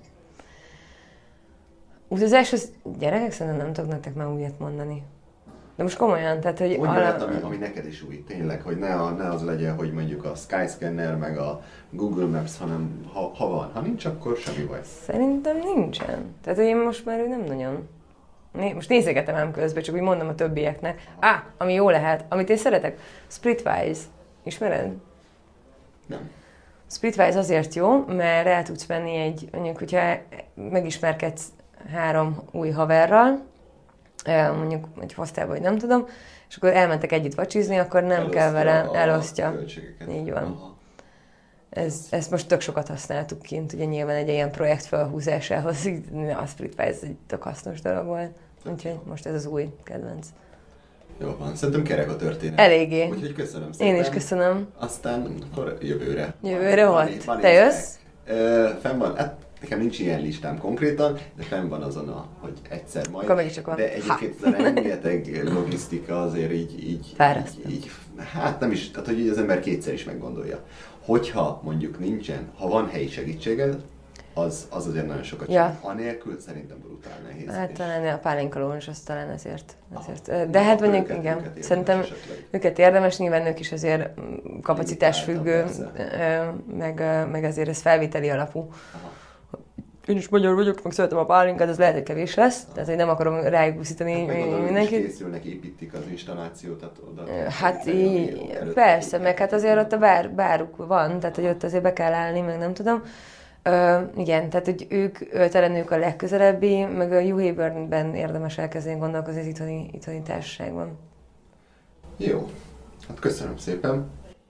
Utazáshoz gyerekek szerintem nem tudok nektek már újat mondani. De most komolyan, tehát hogy... Mondja ala... lehet, ami, ami neked is új, tényleg, hogy ne, a, ne az legyen, hogy mondjuk a Skyscanner meg a Google Maps, hanem ha, ha van, ha nincs, akkor semmi baj. Szerintem nincsen. Tehát hogy én most már nem nagyon... Né, most nézegetem ám közben, csak úgy mondom a többieknek. Á, ah, ami jó lehet, amit én szeretek, Splitwise. Ismered? Nem. Splitwise azért jó, mert el tudsz venni egy, mondjuk, hogyha megismerkedsz három új haverral, mondjuk egy hostelba, vagy nem tudom, és akkor elmentek együtt vacsizni, akkor nem Elosztja kell vele, a elosztja. költségeket. Így van. Aha. Ez, ezt most tök sokat használtuk kint, ugye nyilván egy ilyen projekt felhúzásához, a Splitwise egy tök hasznos dolog volt. Úgyhogy most ez az új kedvenc. Jó van, szerintem kerek a történet. Eléggé. Úgyhogy köszönöm szépen. Én is köszönöm. Aztán akkor jövőre. Jövőre van, volt. van Te jössz? Ö, fenn van, hát nekem nincs ilyen listám konkrétan, de fenn van azon, a, hogy egyszer majd. Akkor mégis van. De egyébként ez a rengeteg logisztika azért így, így, Fárasztó. így, így, hát nem is, tehát hogy így az ember kétszer is meggondolja. Hogyha mondjuk nincsen, ha van helyi segítséged, az, az azért nagyon sokat Ja. segít. Anélkül szerintem brutál nehéz. Hát és- talán a pálinkalón az talán ezért. ezért. Aha. De hát Akkor mondjuk, őket- igen, őket érdemes szerintem esetleg. őket érdemes, nyilván ők is azért mm, kapacitás függő, Limitáltan, ö, meg, ö, meg azért ez felvételi alapú. Aha. Én is magyar vagyok, meg szeretem a pálinkát, ez lehet, hogy kevés lesz, tehát hogy nem akarom rájuk buszítani Hát meg gondolom, hogy is mindenkit. készülnek, építik az installációt, tehát oda... Hát előtte így, előtte persze, így- meg hát azért ott a bár, báruk van, tehát hogy ott azért be kell állni, meg nem tudom. Ö, igen, tehát hogy ők, ö, talán ők a legközelebbi, meg a New Havenben érdemes elkezdeni gondolkozni az itthoni, itthoni társaságban. Jó, hát köszönöm szépen.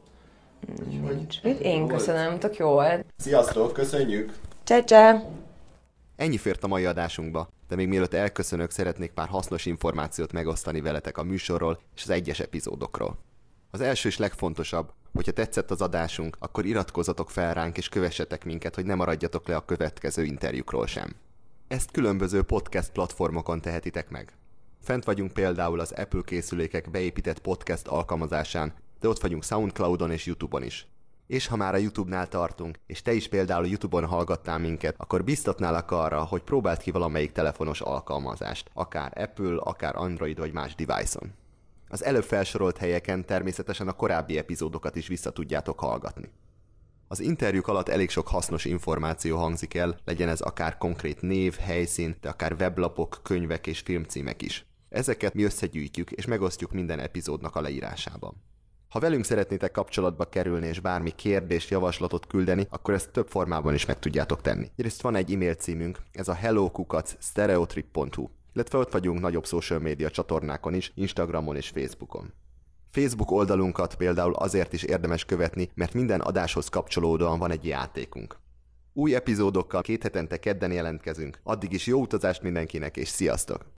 Nincs mit. Én köszönöm, tök jó volt. Sziasztok, köszönjük! Csá, csá! Ennyi fért a mai adásunkba, de még mielőtt elköszönök, szeretnék pár hasznos információt megosztani veletek a műsorról és az egyes epizódokról. Az első és legfontosabb, hogyha tetszett az adásunk, akkor iratkozzatok fel ránk és kövessetek minket, hogy ne maradjatok le a következő interjúkról sem. Ezt különböző podcast platformokon tehetitek meg. Fent vagyunk például az Apple készülékek beépített podcast alkalmazásán, de ott vagyunk Soundcloudon és YouTube-on is. És ha már a YouTube-nál tartunk, és te is például YouTube-on hallgattál minket, akkor biztatnálak arra, hogy próbáld ki valamelyik telefonos alkalmazást, akár Apple, akár Android vagy más device-on. Az előbb felsorolt helyeken természetesen a korábbi epizódokat is vissza tudjátok hallgatni. Az interjúk alatt elég sok hasznos információ hangzik el, legyen ez akár konkrét név, helyszín, de akár weblapok, könyvek és filmcímek is. Ezeket mi összegyűjtjük és megosztjuk minden epizódnak a leírásában. Ha velünk szeretnétek kapcsolatba kerülni és bármi kérdést, javaslatot küldeni, akkor ezt több formában is meg tudjátok tenni. Egyrészt van egy e-mail címünk, ez a hello kukac stereotrip pont hu, illetve ott vagyunk nagyobb social media csatornákon is, Instagramon és Facebookon. Facebook oldalunkat például azért is érdemes követni, mert minden adáshoz kapcsolódóan van egy játékunk. Új epizódokkal két hetente kedden jelentkezünk, addig is jó utazást mindenkinek és sziasztok!